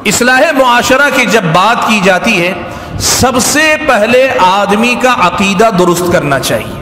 اصلاح معاشرہ کی جب بات کی جاتی ہے، سب سے پہلے آدمی کا عقیدہ درست کرنا چاہیے،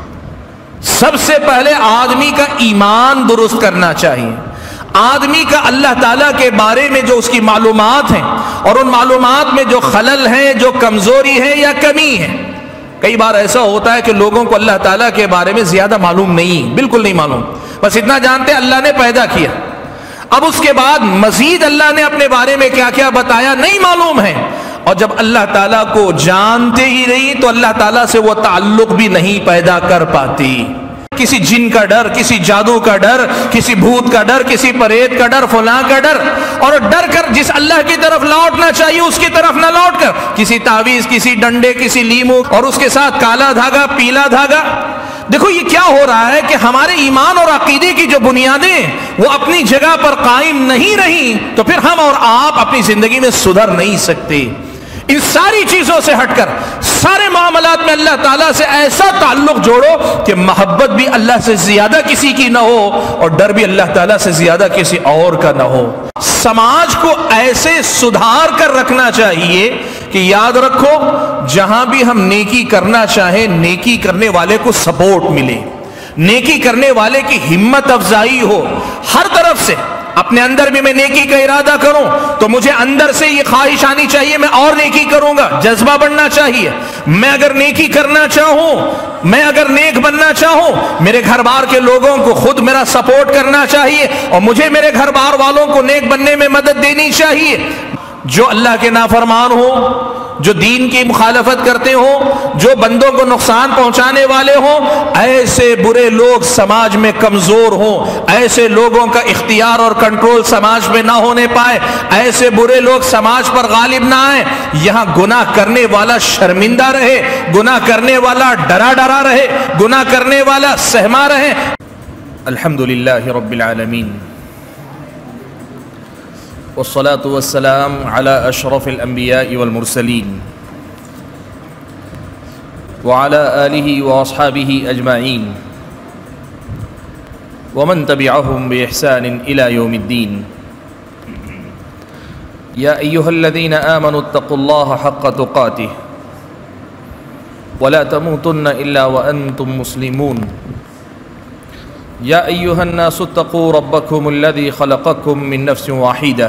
سب سے پہلے آدمی کا ایمان درست کرنا چاہیے، آدمی کا اللہ تعالیٰ کے بارے میں جو اس کی معلومات ہیں اور ان معلومات میں جو خلل ہیں، جو کمزوری ہے یا کمی ہے۔ کئی بار ایسا ہوتا ہے کہ لوگوں کو اللہ تعالیٰ کے بارے میں زیادہ معلوم نہیں، بالکل نہیں معلوم، بس اتنا جانتے ہیں اللہ نے پیدا کیا، اب اس کے بعد مزید اللہ نے اپنے بارے میں کیا کیا بتایا نہیں معلوم ہے، اور جب اللہ تعالیٰ کو جانتے ہی نہیں تو اللہ تعالیٰ سے وہ تعلق بھی نہیں پیدا کر پاتی۔ کسی جن کا ڈر، کسی جادو کا ڈر، کسی بھوت کا ڈر، کسی پریت کا ڈر، فلاں کا ڈر، اور ڈر کر جس اللہ کی طرف لوٹنا چاہیے اس کی طرف نہ لوٹ کر کسی تعویذ، کسی ڈنڈے، کسی لیمو اور اس کے ساتھ کالا دھاگا، پیلا دھاگا۔ دیکھو یہ کیا ہو رہا ہے کہ ہمارے ایمان اور عقیدے کی جو بنیادیں وہ اپنی جگہ پر قائم نہیں رہیں تو پھر ہم اور آپ اپنی زندگی میں سدھر نہیں سکتے۔ ان ساری چیزوں سے ہٹ کر سارے معاملات میں اللہ تعالیٰ سے ایسا تعلق جوڑو کہ محبت بھی اللہ سے زیادہ کسی کی نہ ہو اور ڈر بھی اللہ تعالیٰ سے زیادہ کسی اور کا نہ ہو۔ سماج کو ایسے سدھار کر رکھنا چاہیے کہ یاد رکھو جہاں بھی ہم نیکی کرنا چاہیں نیکی کرنے والے کو سپورٹ ملے، نیکی کرنے والے کی ہمت افزائی ہو ہر طرف سے۔ اپنے اندر بھی میں نیکی کا ارادہ کروں تو مجھے اندر سے یہ خواہش آنی چاہیے میں اور نیکی کروں گا، جذبہ بڑھنا چاہیے۔ میں اگر نیکی کرنا چاہوں، میں اگر نیک بننا چاہوں، میرے گھر بار کے لوگوں کو خود میرا سپورٹ کرنا چاہیے اور مجھے میرے گھر بار والوں کو نیک بننے میں مدد دینی چاہیے۔ جو اللہ کے نافرمان ہو، جو دین کی مخالفت کرتے ہوں، جو بندوں کو نقصان پہنچانے والے ہوں، ایسے برے لوگ سماج میں کمزور ہوں، ایسے لوگوں کا اختیار اور کنٹرول سماج میں نہ ہونے پائے، ایسے برے لوگ سماج پر غالب نہ آئیں، یہاں گناہ کرنے والا شرمندہ رہے، گناہ کرنے والا ڈرا ڈرا رہے، گناہ کرنے والا سہما رہے۔ الحمدللہ رب العالمین والصلاة والسلام على أشرف الأنبياء والمرسلين وعلى آله وأصحابه أجمعين ومن تبعهم بإحسان إلى يوم الدين يا أيها الذين آمنوا اتقوا الله حق تقاته ولا تموتن إلا وأنتم مسلمون يا أيها الناس اتقوا ربكم الذي خلقكم من نفس واحدة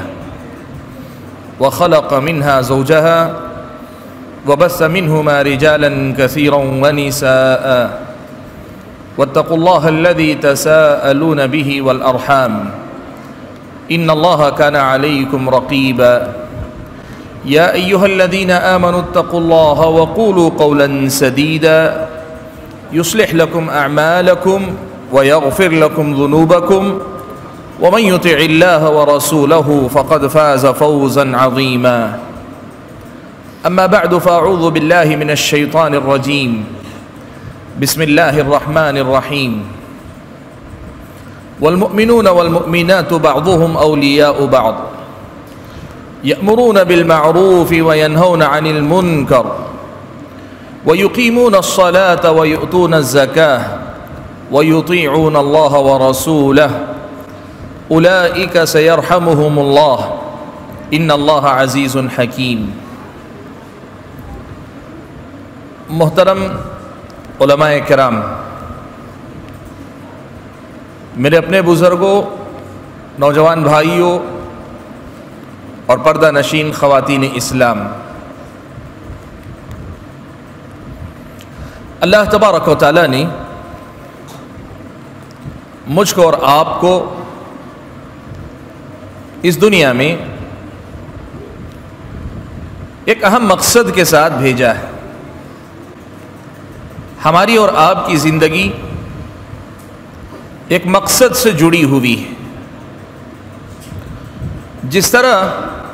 وخلق منها زوجها وبث منهما رجالا كثيرا ونساء واتقوا الله الذي تساءلون به والأرحام إن الله كان عليكم رقيبا يا أيها الذين آمنوا اتقوا الله وقولوا قولا سديدا يصلح لكم أعمالكم ويغفر لكم ذنوبكم ومن يطع الله ورسوله فقد فاز فوزا عظيما أما بعد فأعوذ بالله من الشيطان الرجيم بسم الله الرحمن الرحيم والمؤمنون والمؤمنات بعضهم أولياء بعض يأمرون بالمعروف وينهون عن المنكر ويقيمون الصلاة ويؤتون الزكاة ويطيعون الله ورسوله أولئك سيرحمهم الله إن الله عزيز حكيم۔ محترم علماء کرام، میرے اپنے بزرگوں، نوجوان بھائیوں اور پردہ نشین خواتین اسلام، اللہ تبارک و تعالیٰ نے مجھ کو اور آپ کو اس دنیا میں ایک اہم مقصد کے ساتھ بھیجا ہے۔ ہماری اور آپ کی زندگی ایک مقصد سے جڑی ہوئی ہے۔ جس طرح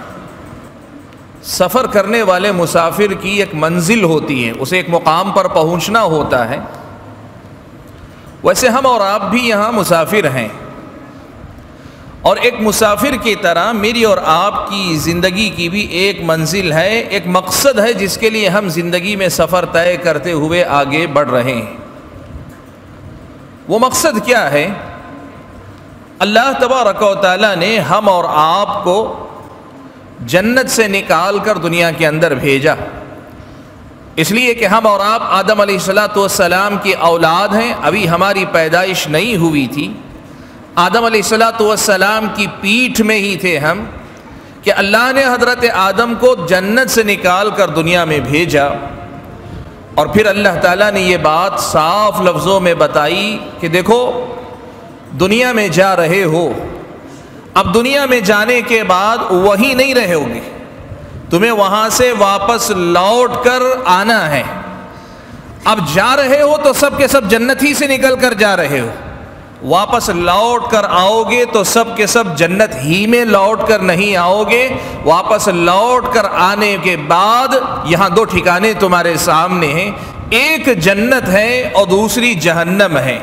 سفر کرنے والے مسافر کی ایک منزل ہوتی ہے، اسے ایک مقام پر پہنچنا ہوتا ہے، ویسے ہم اور آپ بھی یہاں مسافر ہیں، اور ایک مسافر کی طرح میری اور آپ کی زندگی کی بھی ایک منزل ہے، ایک مقصد ہے جس کے لیے ہم زندگی میں سفر طے کرتے ہوئے آگے بڑھ رہے ہیں۔ وہ مقصد کیا ہے؟ اللہ تبارک و تعالیٰ نے ہم اور آپ کو जन्नत से निकाल कर दुनिया के अंदर भेजा, इसलिए कि हम और आप आदम अलैहिस्सलाम की औलाद हैं। अभी हमारी पैदाइश नहीं हुई थी, आदम अलैहिस्सलाम की पीठ में ही थे हम, कि अल्लाह ने हज़रत आदम को जन्नत से निकाल कर दुनिया में भेजा। और फिर अल्लाह ताला ने ये बात साफ लफ्ज़ों में बताई कि देखो, दुनिया में जा रहे हो, अब दुनिया में जाने के बाद वहीं नहीं रहोगे, तुम्हें वहाँ से वापस लौट कर आना है। अब जा रहे हो तो सब के सब जन्नत ही से निकल कर जा रहे हो, वापस लौट कर आओगे तो सब के सब जन्नत ही में लौट कर नहीं आओगे। वापस लौट कर आने के बाद यहाँ दो ठिकाने तुम्हारे सामने हैं, एक जन्नत है और दूसरी जहन्नम है।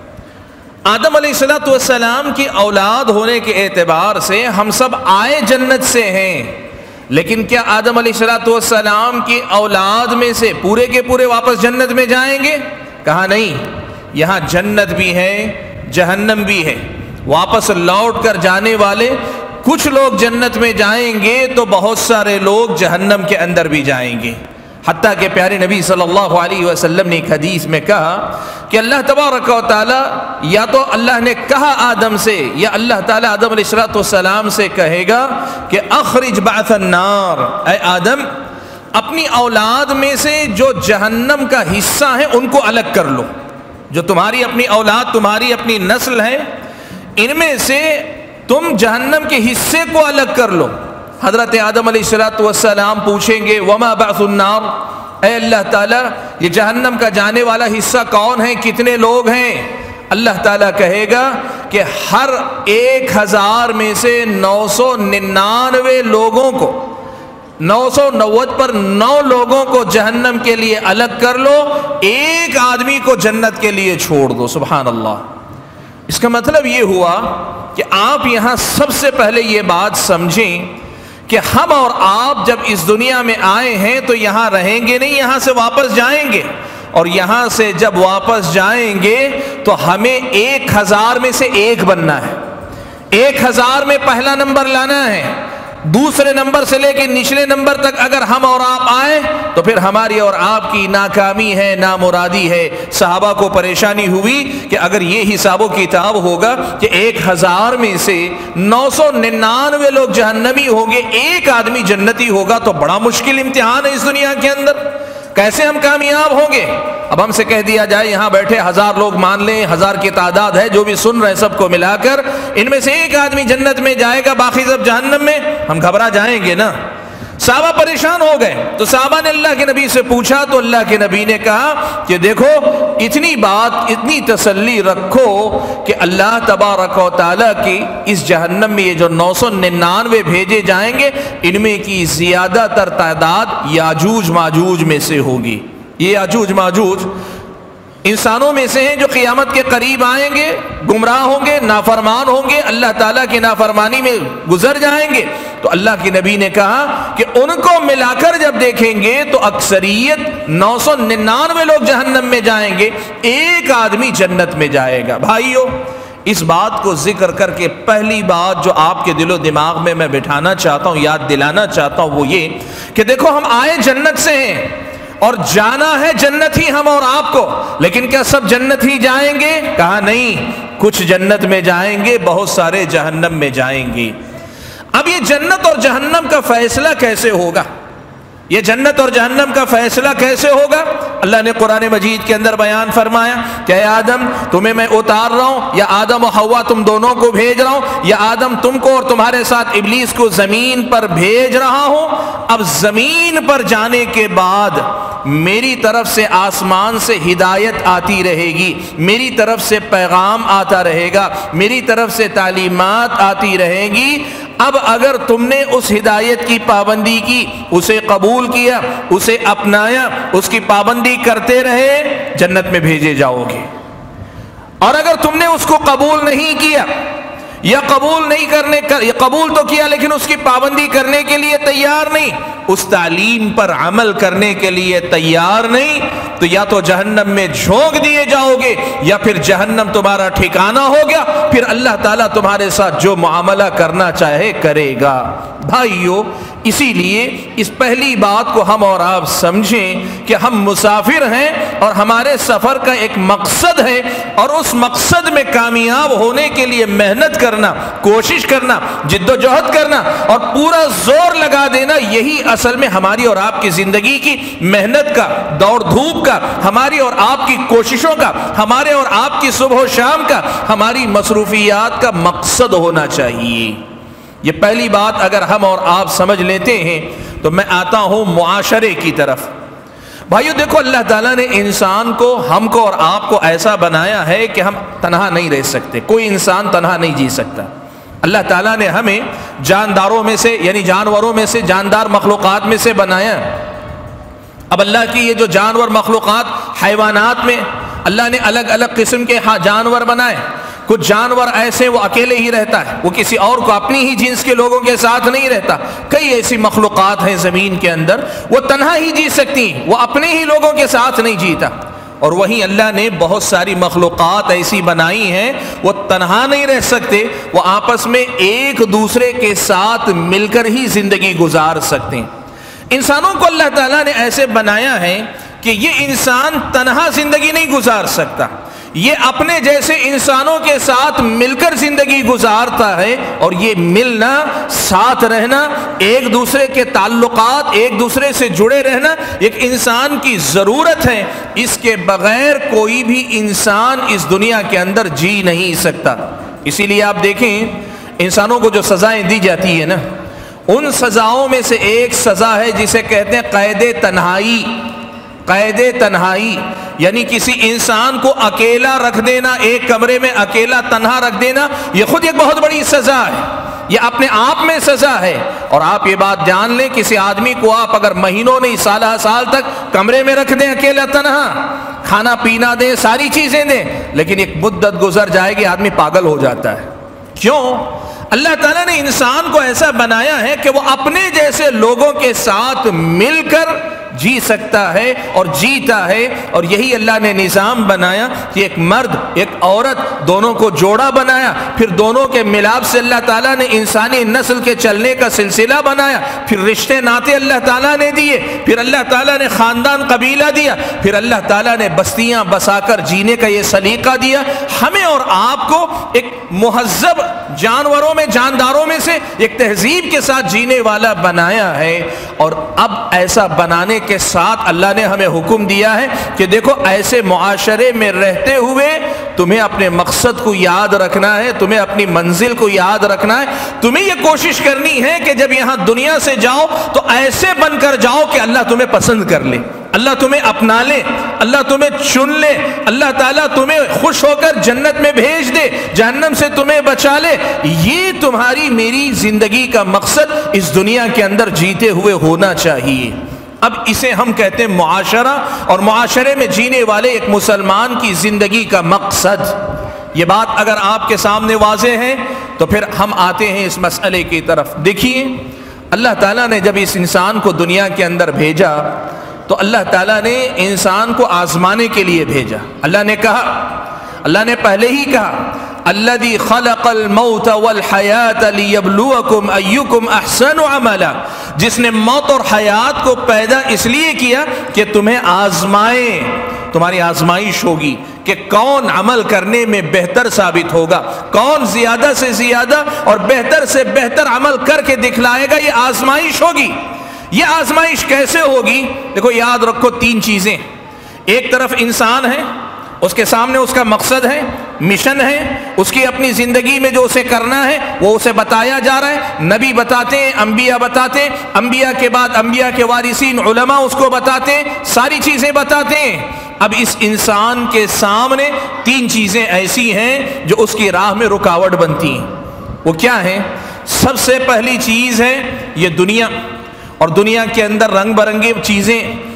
आदम अलैहिस्सलाम की औलाद होने के एतबार से हम सब आए जन्नत से हैं, लेकिन क्या आदम अलैहिस्सलाम की औलाद में से पूरे के पूरे वापस जन्नत में जाएंगे? कहा नहीं, यहाँ जन्नत भी है, जहन्नम भी है। वापस लौट कर जाने वाले कुछ लोग जन्नत में जाएंगे तो बहुत सारे लोग जहन्नम के अंदर भी जाएंगे। हत्ता के प्यारे नबी सल्लल्लाहु अलैहि वसल्लम ने एक हदीस में कहा कि अल्लाह तबारक व तआला, या तो अल्लाह ने कहा आदम से, या अल्लाह ताला आदम अलैहिस्सलाम से कहेगा कि अखरिज बाअसन नार, ऐ आदम अपनी औलाद में से जो जहन्नम का हिस्सा है उनको अलग कर लो। जो तुम्हारी अपनी औलाद, तुम्हारी अपनी नस्ल है, इनमें से तुम जहन्नम के हिस्से को अलग कर लो। हज़रत आदम अलैहिस्सलाम पूछेंगे वमा बाअसुन नार, ऐ अल्लाह ताला ये जहन्नम का जाने वाला हिस्सा कौन है, कितने लोग हैं? अल्लाह ताला कहेगा कि हर 1000 में से 999 लोगों को, 990 पर 9 लोगों को जहन्नम के लिए अलग कर लो, एक आदमी को जन्नत के लिए छोड़ दो। सुभान अल्लाह। इसका मतलब ये हुआ कि आप यहाँ सबसे पहले ये बात समझें कि हम और आप जब इस दुनिया में आए हैं तो यहाँ रहेंगे नहीं, यहाँ से वापस जाएंगे। और यहाँ से जब वापस जाएंगे तो हमें 1000 में से एक बनना है। 1000 में पहला नंबर लाना है। दूसरे नंबर से लेकर निचले नंबर तक अगर हम और आप आए तो फिर हमारी और आपकी नाकामी है, नामुरादी है। सहाबा को परेशानी हुई कि अगर ये हिसाबो किताब होगा कि 1000 में से 999 लोग जहन्नमी होंगे, एक आदमी जन्नती होगा, तो बड़ा मुश्किल इम्तिहान है इस दुनिया के अंदर। कैसे हम कामयाब होंगे? अब हमसे कह दिया जाए यहाँ बैठे 1000 लोग मान लें, 1000 की तादाद है, जो भी सुन रहे हैं सबको मिलाकर, इनमें से एक आदमी जन्नत में जाएगा, बाकी सब जहन्नम में, हम घबरा जाएंगे ना। साहबा परेशान हो गए तो साहबा ने अल्लाह के नबी से पूछा तो अल्लाह के नबी ने कहा कि देखो, इतनी बात, इतनी तसल्ली रखो कि अल्लाह तबारक व तआला की इस जहन्नम में ये जो 999 भेजे जाएंगे, इनमें की ज़्यादातर तादाद याजूज माजूज में से होगी। ये याजूज माजूज इंसानों में से हैं जो क़ियामत के करीब आएंगे, गुमराह होंगे, नाफरमान होंगे, अल्लाह ताला की नाफरमानी में गुजर जाएंगे। तो अल्लाह के नबी ने कहा कि उनको मिलाकर जब देखेंगे तो अक्सरियत 999 लोग जहन्नम में जाएंगे, एक आदमी जन्नत में जाएगा। भाइयों, इस बात को जिक्र करके पहली बात जो आपके दिलो दिमाग में मैं बिठाना चाहता हूँ, याद दिलाना चाहता हूँ, वो ये कि देखो, हम आए जन्नत से हैं और जाना है जन्नत ही हम और आपको, लेकिन क्या सब जन्नत ही जाएंगे? कहा नहीं, कुछ जन्नत में जाएंगे, बहुत सारे जहन्नम में जाएंगे। अब ये जन्नत और जहन्नम का फैसला कैसे होगा? ये जन्नत और जहन्नम का फैसला कैसे होगा? अल्लाह ने कुरान मजीद के अंदर बयान फरमाया कि आदम, तुम्हें मैं उतार रहा हूं, या आदम और हव्वा तुम दोनों को भेज रहा हूं, या आदम तुमको और तुम्हारे साथ इब्लीस को जमीन पर भेज रहा हूं। अब जमीन पर जाने के बाद मेरी तरफ से आसमान से हिदायत आती रहेगी, मेरी तरफ से पैगाम आता रहेगा, मेरी तरफ से तालीमात आती रहेगी। अब अगर तुमने उस हिदायत की पाबंदी की, उसे कबूल किया, उसे अपनाया, उसकी पाबंदी करते रहे, जन्नत में भेजे जाओगे। और अगर तुमने उसको कबूल नहीं किया या कबूल नहीं करने कर, कबूल तो किया लेकिन उसकी पाबंदी करने के लिए तैयार नहीं, اس تعلیم پر عمل کرنے کے لیے تیار نہیں تو یا تو جہنم میں جھونک دیے جاؤ گے یا پھر جہنم تمہارا ٹھکانہ ہو گیا، پھر اللہ تعالیٰ تمہارے ساتھ جو معاملہ کرنا چاہے کرے گا۔ بھائیو، اسی لیے اس پہلی بات کو ہم اور آپ سمجھیں کہ ہم مسافر ہیں اور ہمارے سفر کا ایک مقصد ہے، اور اس مقصد میں کامیاب ہونے کے لیے محنت کرنا، کوشش کرنا، جد و جہد کرنا اور پورا زور لگا دینا، یہی اصل میں ہماری اور آپ کی زندگی کی محنت کا، دوڑ دھوپ کا، ہماری اور آپ کی کوششوں کا، ہمارے اور آپ کی صبح و شام کا، ہماری مصروفیات کا مقصد ہونا چاہیے۔ یہ پہلی بات اگر ہم اور آپ سمجھ لیتے ہیں تو میں آتا ہوں معاشرے کی طرف۔ بھائیو دیکھو، اللہ تعالیٰ نے انسان کو، ہم کو اور آپ کو ایسا بنایا ہے کہ ہم تنہا نہیں رہ سکتے، کوئی انسان تنہا نہیں جی سکتا۔ اللہ تعالیٰ نے ہمیں جانداروں میں سے، یعنی جانوروں میں سے، جاندار مخلوقات میں سے بنایا۔ اب اللہ کی یہ جو جانور مخلوقات، حیوانات میں اللہ نے الگ الگ قسم کے جانور بنائے۔ کچھ جانور ایسے وہ اکیلے ہی رہتا ہے، وہ کسی اور کو، اپنی ہی جنس کے لوگوں کے ساتھ نہیں رہتا۔ کئی ایسی مخلوقات ہیں زمین کے اندر وہ تنہا ہی جی سکتی ہیں، وہ اپنے ہی لوگوں کے ساتھ نہیں جیتا۔ اور وہیں اللہ نے بہت ساری مخلوقات ایسی بنائی ہیں وہ تنہا نہیں رہ سکتے، وہ آپس میں ایک دوسرے کے ساتھ مل کر ہی زندگی گزار سکتے ہیں۔ انسانوں کو اللہ تعالیٰ نے ایسے بنایا ہے کہ یہ انسان تنہا زندگی نہیں گزار سکتا، یہ اپنے جیسے انسانوں کے ساتھ مل کر زندگی گزارتا ہے، اور یہ ملنا، ساتھ رہنا، ایک دوسرے کے تعلقات، ایک دوسرے سے جڑے رہنا ایک انسان کی ضرورت ہے۔ اس کے بغیر کوئی بھی انسان اس دنیا کے اندر جی نہیں سکتا۔ اسی لیے آپ دیکھیں انسانوں کو جو سزائیں دی جاتی ہیں نا، ان سزاؤں میں سے ایک سزا ہے جسے کہتے ہیں قید تنہائی۔ قید تنہائی یعنی کسی انسان کو اکیلا رکھ دینا، ایک کمرے میں اکیلا تنہا رکھ دینا، یہ خود ایک بہت بڑی سزا ہے، یہ اپنے آپ میں سزا ہے۔ اور آپ یہ بات جان لیں، کسی آدمی کو آپ اگر مہینوں نہیں، سالہ سال تک کمرے میں رکھ دیں اکیلا تنہا، کھانا پینا دیں، ساری چیزیں دیں، لیکن ایک مدت گزر جائے گی آدمی پاگل ہو جاتا ہے۔ کیوں؟ اللہ تعالیٰ نے انسان کو ایسا بنایا ہے کہ وہ اپنے جیسے لوگوں کے ساتھ مل کر جی سکتا ہے اور جیتا ہے، اور یہی اللہ نے نظام بنایا کہ ایک مرد ایک عورت دونوں کو جوڑا بنایا، پھر دونوں کے ملاپ سے اللہ تعالیٰ نے انسانی نسل کے چلنے کا سلسلہ بنایا، پھر رشتے ناتے اللہ تعالیٰ نے دیے، پھر اللہ تعالیٰ نے خاندان قبیلہ دیا، پھر اللہ تعالیٰ نے بستیاں بسا کر جینے کا یہ سلیقہ دیا۔ ہمیں اور آپ کو ایک مہذب جانوروں میں، جانداروں میں سے ایک تہذیب کے ساتھ جینے والا بنایا ہے، اور اب ایسا بنانے کے ساتھ اللہ نے ہمیں حکم دیا ہے کہ دیکھو ایسے معاشرے میں رہتے ہوئے تمہیں اپنے مقصد کو یاد رکھنا ہے، تمہیں اپنی منزل کو یاد رکھنا ہے، تمہیں یہ کوشش کرنی ہے کہ جب یہاں دنیا سے جاؤ تو ایسے بن کر جاؤ کہ اللہ تمہیں پسند کر لے، اللہ تمہیں اپنا لے، اللہ تمہیں چن لے، اللہ تعالیٰ تمہیں خوش ہو کر جنت میں بھیج دے، جہنم سے تمہیں بچا لے۔ یہ تمہاری میری زندگی کا مقصد اس دنیا کے اندر جیتے ہوئے ہونا چاہیے۔ اب اسے ہم کہتے ہیں معاشرہ، اور معاشرے میں جینے والے ایک مسلمان کی زندگی کا مقصد۔ یہ بات اگر آپ کے سامنے واضح ہے تو پھر ہم آتے ہیں اس مسئلے کی طرف۔ دیکھیے اللہ تعالیٰ نے جب اس انسان کو دنیا کے اندر بھیجا تو اللہ تعالیٰ نے انسان کو آزمانے کے لیے بھیجا۔ اللہ نے کہا، اللہ نے پہلے ہی کہا، الذی خلق الموت والحیات لیبلوکم ایکم احسن عملا، جس نے موت اور حیات کو پیدا اس لیے کیا کہ تمہیں آزمائے، تمہاری آزمائش ہوگی کہ کون عمل کرنے میں بہتر ثابت ہوگا، کون زیادہ سے زیادہ اور بہتر سے بہتر عمل کر کے دکھلائے گا، یہ آزمائش ہوگی۔ یہ آزمائش کیسے ہوگی؟ دیکھو یاد رکھو تین چیزیں، ایک طرف انسان ہے، اس کے سامنے اس کا مقصد ہے، مشن ہے، اس کی اپنی زندگی میں جو اسے کرنا ہے وہ اسے بتایا جا رہا ہے، نبی بتاتے ہیں، انبیاء بتاتے ہیں، انبیاء کے بعد انبیاء کے وارثین علماء اس کو بتاتے ہیں، ساری چیزیں بتاتے ہیں۔ اب اس انسان کے سامنے تین چیزیں ایسی ہیں جو اس کی راہ میں رکاوٹ بنتی ہیں۔ وہ کیا ہیں؟ سب سے پہلی چیز ہے یہ دنیا، اور دنیا کے اندر رنگ برنگی چیزیں،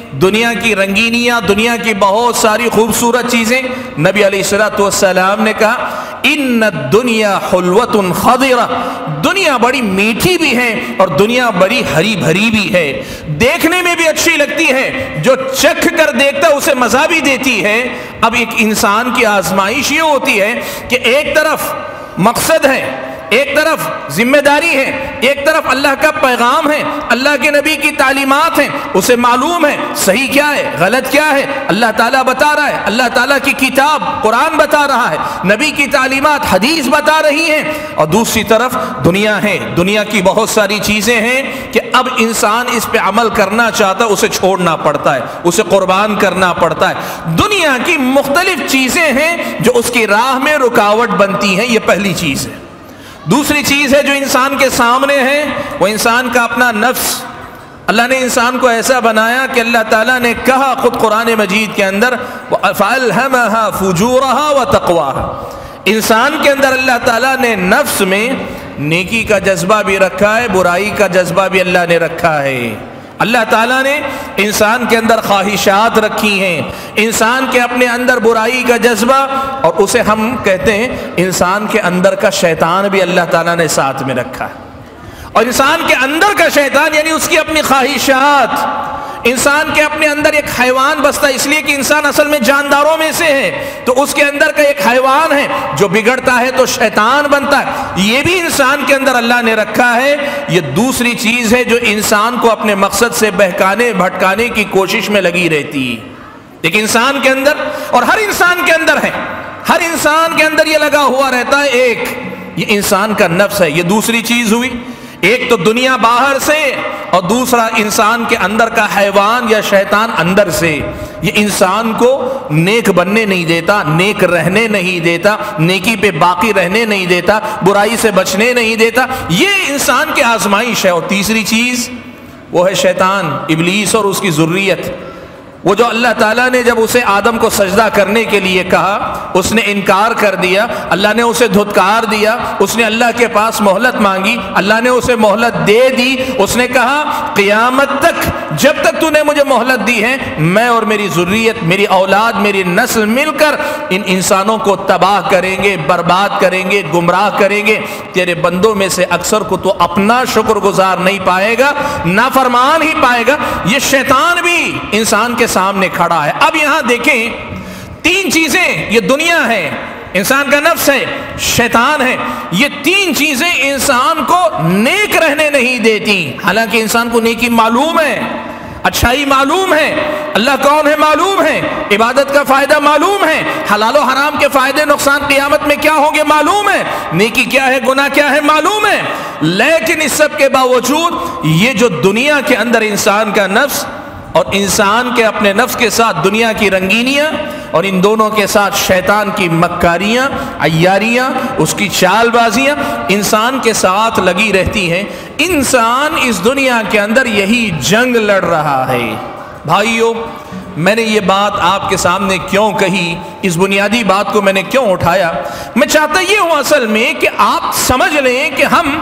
دنیا کی رنگینیاں، دنیا کی بہت ساری خوبصورت چیزیں، نبی علیہ الصلوۃ والسلام نے کہا ان الدنیا حلوۃ خضرہ، دنیا بڑی میٹھی بھی ہے اور دنیا بڑی ہری بھری بھی ہے، دیکھنے میں بھی اچھی لگتی ہے، جو چکھ کر دیکھتا اسے مزہ بھی دیتی ہے۔ اب ایک انسان کی آزمائش یہ ہوتی ہے کہ ایک طرف مقصد ہے، ایک طرف ذمہ داری ہے، ایک طرف اللہ کا پیغام ہے، اللہ کے نبی کی تعلیمات ہیں، اسے معلوم ہے صحیح کیا ہے غلط کیا ہے، اللہ تعالیٰ بتا رہا ہے، اللہ تعالیٰ کی کتاب قرآن بتا رہا ہے، نبی کی تعلیمات حدیث بتا رہی ہیں، اور دوسری طرف دنیا ہے، دنیا کی بہت ساری چیزیں ہیں کہ اب انسان اس پہ عمل کرنا چاہتا ہے، اسے چھوڑنا پڑتا ہے، اسے قربان کرنا پڑتا ہے۔ دنیا کی مختلف چیزیں ہیں جو اس کی راہ میں رکاوٹ بنتی ہیں، یہ پہلی چیز ہے۔ دوسری چیز ہے جو انسان کے سامنے ہے، وہ انسان کا اپنا نفس۔ اللہ نے انسان کو ایسا بنایا کہ اللہ تعالیٰ نے کہا خود قرآن مجید کے اندر فَأَلْهَمَهَا فُجُورَهَا وَتَقْوَاهَا، انسان کے اندر اللہ تعالیٰ نے نفس میں نیکی کا جذبہ بھی رکھا ہے، برائی کا جذبہ بھی اللہ نے رکھا ہے۔ اللہ تعالیٰ نے انسان کے اندر خواہشات رکھی ہیں، انسان کے اپنے اندر برائی کا جذبہ، اور اسے ہم کہتے ہیں انسان کے اندر کا شیطان بھی اللہ تعالیٰ نے ساتھ میں رکھا ہے۔ اور انسان کے اندر کا شیطان یعنی اس کی اپنی خواہشات، انسان کے اپنے اندر ایک حیوان بستا ہے، اس لیے کہ انسان اصل میں جانداروں میں سے ہے، تو اس کے اندر کا ایک حیوان ہے جو بگڑتا ہے تو شیطان بنتا ہے، یہ بھی انسان کے اندر اللہ نے رکھا ہے۔ یہ دوسری چیز ہے جو انسان کو اپنے مقصد سے بہکانے بھٹکانے کی کوشش میں لگی رہتی ہے۔ ایک انسان کے اندر، اور ہر انسان کے اندر ہے، ہر انسان کے اندر یہ لگا ہوا رہتا ہے، ایک یہ انسان کا نفس ہے۔ یہ دوسری چیز ہوئی، ایک تو دنیا باہر سے اور دوسرا انسان کے اندر کا حیوان یا شیطان اندر سے۔ یہ انسان کو نیک بننے نہیں دیتا، نیک رہنے نہیں دیتا، نیکی پہ باقی رہنے نہیں دیتا، برائی سے بچنے نہیں دیتا، یہ انسان کی آزمائش ہے۔ اور تیسری چیز وہ ہے شیطان، ابلیس اور اس کی ذریت، وہ جو اللہ تعالیٰ نے جب اسے آدم کو سجدہ کرنے کے لیے کہا اس نے انکار کر دیا، اللہ نے اسے دھتکار دیا، اس نے اللہ کے پاس مہلت مانگی، اللہ نے اسے مہلت دے دی، اس نے کہا قیامت تک جب تک تو نے مجھے مہلت دی ہے میں اور میری ذریت، میری اولاد، میری نسل مل کر ان انسانوں کو تباہ کریں گے، برباد کریں گے، گمراہ کریں گے۔ تیرے بندوں میں سے اکثر کو تو اپنا شکر گزار نہیں پائے گا، نافرمان ہی پائے گا۔ یہ شیطان بھی انسان کے سامنے کھڑا ہے۔ اب یہاں دیکھیں تین چیزیں، یہ دنیا ہے، انسان کا نفس ہے، شیطان ہے، یہ تین چیزیں انسان کو نیک رہنے نہیں دیتی۔ حالانکہ انسان کو نیکی معلوم ہے، اچھائی معلوم ہے، اللہ کون ہے معلوم ہے، عبادت کا فائدہ معلوم ہے، حلال و حرام کے فائدے نقصان قیامت میں کیا ہوں گے معلوم ہے، نیکی کیا ہے گناہ کیا ہے معلوم ہے، لیکن اس سب کے باوجود یہ جو دنیا کے اندر انسان کا نفس اور انسان کے اپنے نفس کے ساتھ دنیا کی رنگینیاں اور ان دونوں کے ساتھ شیطان کی مکاریاں، عیاریاں، اس کی چال بازیاں انسان کے ساتھ لگی رہتی ہیں۔ انسان اس دنیا کے اندر یہی جنگ لڑ رہا ہے۔ بھائیو، میں نے یہ بات آپ کے سامنے کیوں کہی، اس بنیادی بات کو میں نے کیوں اٹھایا، میں چاہتا یہ ہوں اصل میں کہ آپ سمجھ لیں کہ ہم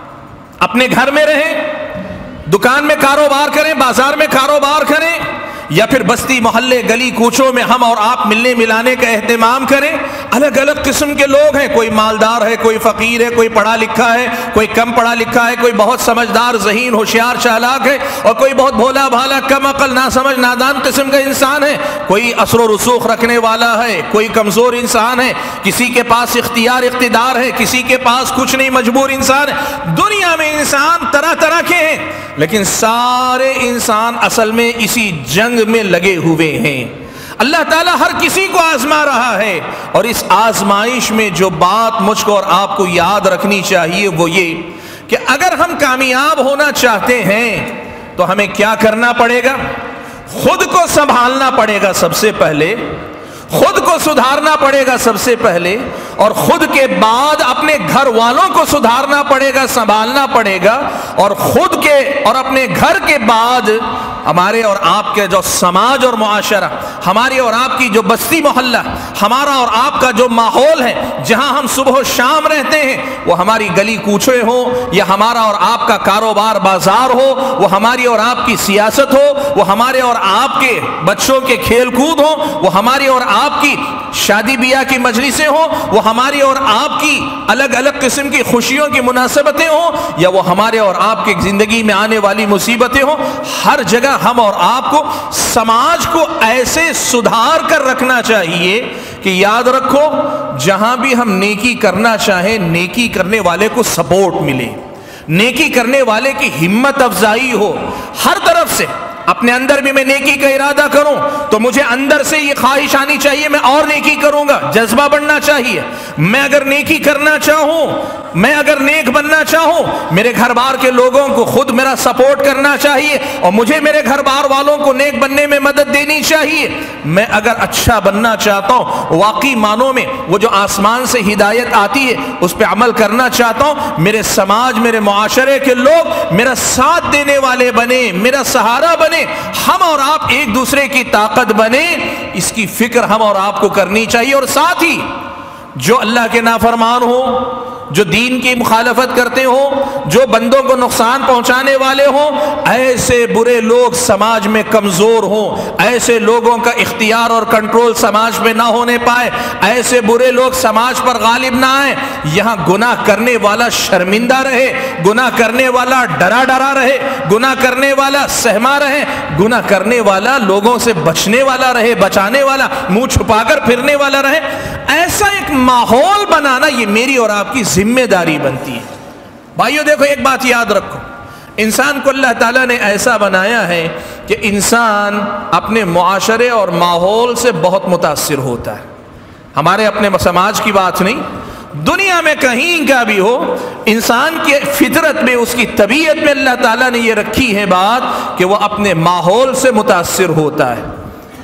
اپنے گھر میں رہیں، دکان میں کاروبار کریں، بازار میں کاروبار کریں، یا پھر بستی محلے گلی کوچوں میں ہم اور آپ ملنے ملانے کا اہتمام کریں۔ الگ الگ قسم کے لوگ ہیں، کوئی مالدار ہے، کوئی فقیر ہے، کوئی پڑھا لکھا ہے، کوئی کم پڑھا لکھا ہے، کوئی بہت سمجھدار ذہین ہوشیار چالاک ہے، اور کوئی بہت بھولا بھالا کم عقل ناسمجھ نادان قسم کا انسان ہے، کوئی اثر و رسوخ رکھنے والا ہے، کوئی کمزور انسان ہے، کسی کے پاس اختیار اقتدار ہے، کسی کے پاس کچھ نہیں، مجبور انسان ہے۔ دنیا میں انسان طرح طرح کے ہیں، لیکن سارے انسان اصل میں اسی جنگ میں لگے ہوئے ہیں۔ اللہ تعالیٰ ہر کسی کو آزما رہا ہے، اور اس آزمائش میں جو بات مجھ کو اور آپ کو یاد رکھنی چاہیے وہ یہ کہ اگر ہم کامیاب ہونا چاہتے ہیں تو ہمیں کیا کرنا پڑے گا؟ خود کو سنبھالنا پڑے گا سب سے پہلے، خود کو سدھارنا پڑے گا سب سے پہلے، اور خود کے بعد اپنے گھر والوں کو سدھارنا پڑے گا، سنبھالنا پڑے گا، اور خود کے اور اپنے گھر کے بعد ہمارے اور آپ کے جو سماج اور معاشرہ، ہماری اور آپ کی جو بستی محلہ، ہمارا اور آپ کا جو ماحول ہے جہاں ہم صبح و شام رہتے ہیں، وہ ہماری گلی کوچے ہوں یا ہمارا اور آپ کا کاروبار بازار ہو، وہ ہماری اور آپ کی سیاست ہو، وہ ہمارے اور آپ کے بچوں کے کھیل کود ہوں، وہ ہماری اور آپ کی شادی بیاہ کی مجلسیں ہوں، وہ ہماری اور آپ کی الگ الگ قسم کی خوشیوں کی مناسبتیں ہوں، یا وہ ہمارے اور آپ کی زندگی میں آنے والی مصیبتیں ہوں، ہر جگہ ہم اور آپ کو سماج کو ایسے سدھار کر رکھنا چاہیے کہ یاد رکھو جہاں بھی ہم نیکی کرنا چاہیں نیکی کرنے والے کو سپورٹ ملے، نیکی کرنے والے کی ہمت افزائی ہو ہر طرف سے۔ اپنے اندر بھی میں نیکی کا ارادہ کروں تو مجھے اندر سے یہ خواہش آنی چاہیے میں اور نیکی کروں گا، جذبہ بڑھنا چاہیے۔ میں اگر نیکی کرنا چاہوں، میں اگر نیک بننا چاہوں، میرے گھر بار کے لوگوں کو خود میرا سپورٹ کرنا چاہیے اور مجھے میرے گھر بار والوں کو نیک بننے میں مدد دینی چاہیے۔ میں اگر اچھا بننا چاہتا ہوں، واقعی معنوں میں وہ جو آسمان سے ہدایت آتی ہے اس پہ عمل کرنا چاہتا ہوں، میرے سماج، میرے معاشرے کے لوگ میرا ساتھ دینے والے بنے، میرا سہارا بنے، ہم اور آپ ایک دوسرے کی طاقت بنے، اس کی فکر ہم اور آپ کو کرنی چاہیے۔ اور ساتھ ہی جو اللہ کے نافرمان ہو، جو دین کی مخالفت کرتے ہوں، جو بندوں کو نقصان پہنچانے والے ہوں، ایسے برے لوگ سماج میں کمزور ہوں، ایسے لوگوں کا اختیار اور کنٹرول سماج پہ نہ ہونے پائے، ایسے برے لوگ سماج پر غالب نہ آئیں، یہاں گناہ کرنے والا شرمندہ رہے، گناہ کرنے والا ڈرا ڈرا رہے، گناہ کرنے والا سہما رہے، گناہ کرنے والا لوگوں سے بچنے والا رہے، بچانے والا، منہ چھپا کر پھرنے والا رہے۔ ایسا ایک ماحول بنانا یہ میری اور آپ کی ذمہ داری بنتی ہے۔ بھائیو دیکھو ایک بات یاد رکھو، انسان کو اللہ تعالیٰ نے ایسا بنایا ہے کہ انسان اپنے معاشرے اور ماحول سے بہت متاثر ہوتا ہے۔ ہمارے اپنے سماج کی بات نہیں، دنیا میں کہیں کا بھی ہو، انسان کی فطرت میں، اس کی طبیعت میں اللہ تعالیٰ نے یہ رکھی ہے بات کہ وہ اپنے ماحول سے متاثر ہوتا ہے۔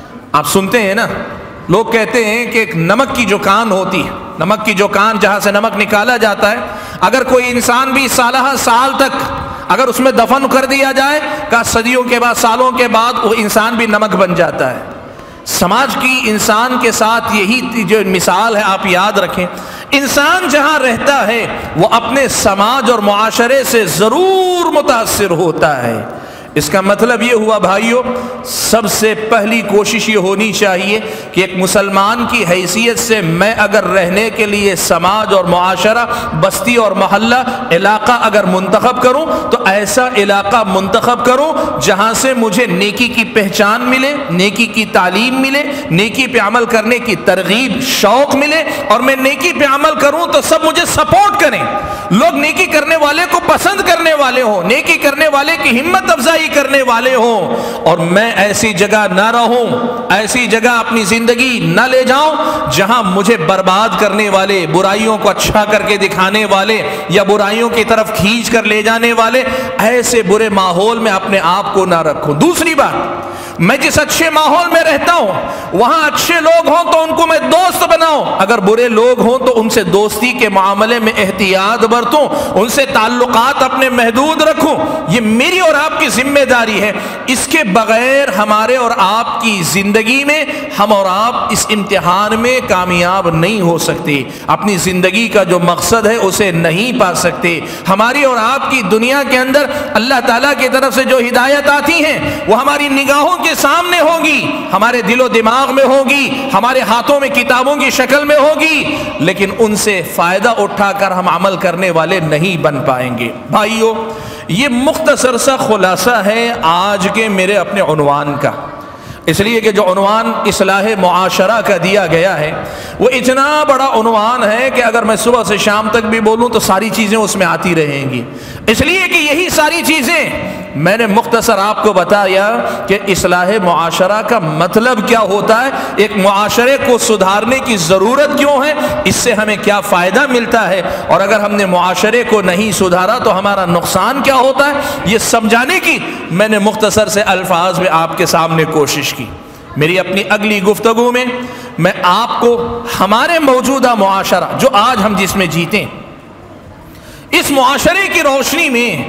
آپ سنتے ہیں نا، لوگ کہتے ہیں کہ ایک نمک کی جو کان ہوتی ہے، نمک کی جو کان جہاں سے نمک نکالا جاتا ہے، اگر کوئی انسان بھی سالہ سال تک اگر اس میں دفن کر دیا جائے، کہ صدیوں کے بعد، سالوں کے بعد وہ انسان بھی نمک بن جاتا ہے۔ سماج کی انسان کے ساتھ یہی جو مثال ہے آپ یاد رکھیں، انسان جہاں رہتا ہے وہ اپنے سماج اور معاشرے سے ضرور متاثر ہوتا ہے۔ اس کا مطلب یہ ہوا بھائیوں، سب سے پہلی کوشش یہ ہونی چاہیے کہ ایک مسلمان کی حیثیت سے میں اگر رہنے کے لیے سماج اور معاشرہ، بستی اور محلہ، علاقہ اگر منتخب کروں تو ایسا علاقہ منتخب کروں جہاں سے مجھے نیکی کی پہچان ملے، نیکی کی تعلیم ملے، نیکی پہ عمل کرنے کی ترغیب، شوق ملے، اور میں نیکی پہ عمل کروں تو سب مجھے سپورٹ کریں، لوگ نیکی کرنے والے کو پسند کرنے والے ہوں، نیکی کرنے والے کی ہمت افزائی کرنے والے ہوں، اور میں ایسی جگہ نہ رہوں، ایسی جگہ اپنی زندگی نہ لے جاؤں جہاں مجھے برباد کرنے والے، برائیوں کو اچھا کر کے دکھانے والے یا برائیوں کی طرف کھینچ کر لے جانے والے، ایسے برے ماحول میں اپنے آپ کو نہ رکھوں۔ دوسری بات، میں جس اچھے ماحول میں رہتا ہوں وہاں اچھے لوگ ہوں تو ان کو میں دوست بناؤں، اگر برے لوگ ہوں تو ان سے دوستی کے معاملے میں احتیاط برتوں، ان سے تعلقات اپنے محدود رکھوں۔ یہ میری اور آپ کی ذمہ داری ہے۔ اس کے بغیر ہمارے اور آپ کی زندگی میں، ہم اور آپ اس امتحان میں کامیاب نہیں ہو سکتے، اپنی زندگی کا جو مقصد ہے اسے نہیں پا سکتے۔ ہماری اور آپ کی دنیا کے اندر اللہ تعالیٰ کی طرف سے جو ہدایت آتی ہیں وہ ہماری نگاہوں کے سامنے ہوگی، ہمارے دل و دماغ میں ہوگی، ہمارے ہاتھوں میں کتابوں کی شکل میں ہوگی، لیکن ان سے فائدہ اٹھا کر ہم عمل کرنے والے نہیں بن پائیں گے۔ بھائیو، یہ مختصر سا خلاصہ ہے آج کے میرے اپنے عنوان کا، اس لیے کہ جو عنوان اصلاح معاشرہ کا دیا گیا ہے وہ اتنا بڑا عنوان ہے کہ اگر میں صبح سے شام تک بھی بولوں تو ساری چیزیں اس میں آتی رہیں گی، اس لیے کہ یہی ساری چیزیں میں نے مختصر آپ کو بتایا کہ اصلاح معاشرہ کا مطلب کیا ہوتا ہے، ایک معاشرے کو سدھارنے کی ضرورت کیوں ہے، اس سے ہمیں کیا فائدہ ملتا ہے، اور اگر ہم نے معاشرے کو نہیں سدھارا تو ہمارا نقصان کیا ہوتا ہے، یہ سمجھانے کی میں نے مختصر سے الفاظ میں آپ کے سامنے کوشش کی۔ میری اپنی اگلی گفتگو میں میں آپ کو ہمارے موجودہ معاشرہ جو آج ہم جس میں جیتے، اس معاشرے کی روشنی میں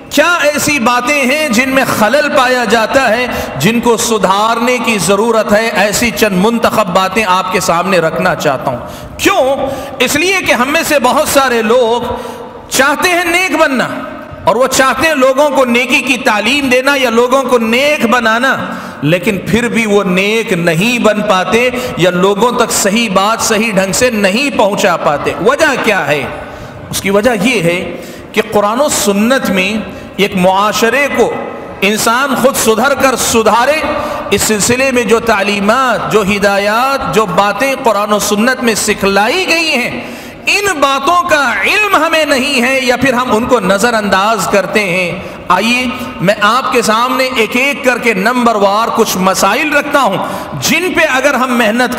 کیا ایسی باتیں ہیں جن میں خلل پایا جاتا ہے جن کو سدھارنے کی ضرورت ہے؟ ایسی چند منتخب باتیں آپ کے سامنے رکھنا چاہتا ہوں۔ کیوں؟ اس لیے کہ ہم میں سے بہت سارے لوگ چاہتے ہیں نیک بننا، اور وہ چاہتے ہیں لوگوں کو نیکی کی تعلیم دینا یا لوگوں کو نیک بنانا، لیکن پھر بھی وہ نیک نہیں بن پاتے یا لوگوں تک صحیح بات صحیح ڈھنگ سے نہیں پہنچا پاتے۔ وجہ کیا ہے؟ اس کی وجہ یہ ہے کہ قرآن و سنت میں ایک معاشرے کو انسان خود سدھر کر سدھارے، اس سلسلے میں جو تعلیمات، جو ہدایات، جو باتیں قرآن و سنت میں سکھلائی گئی ہیں، ان باتوں کا علم ہمیں نہیں ہے یا پھر ہم ان کو نظر انداز کرتے ہیں۔ آئیے میں آپ کے سامنے ایک ایک کر کے نمبر وار کچھ مسائل رکھتا ہوں جن پہ اگر ہم محنت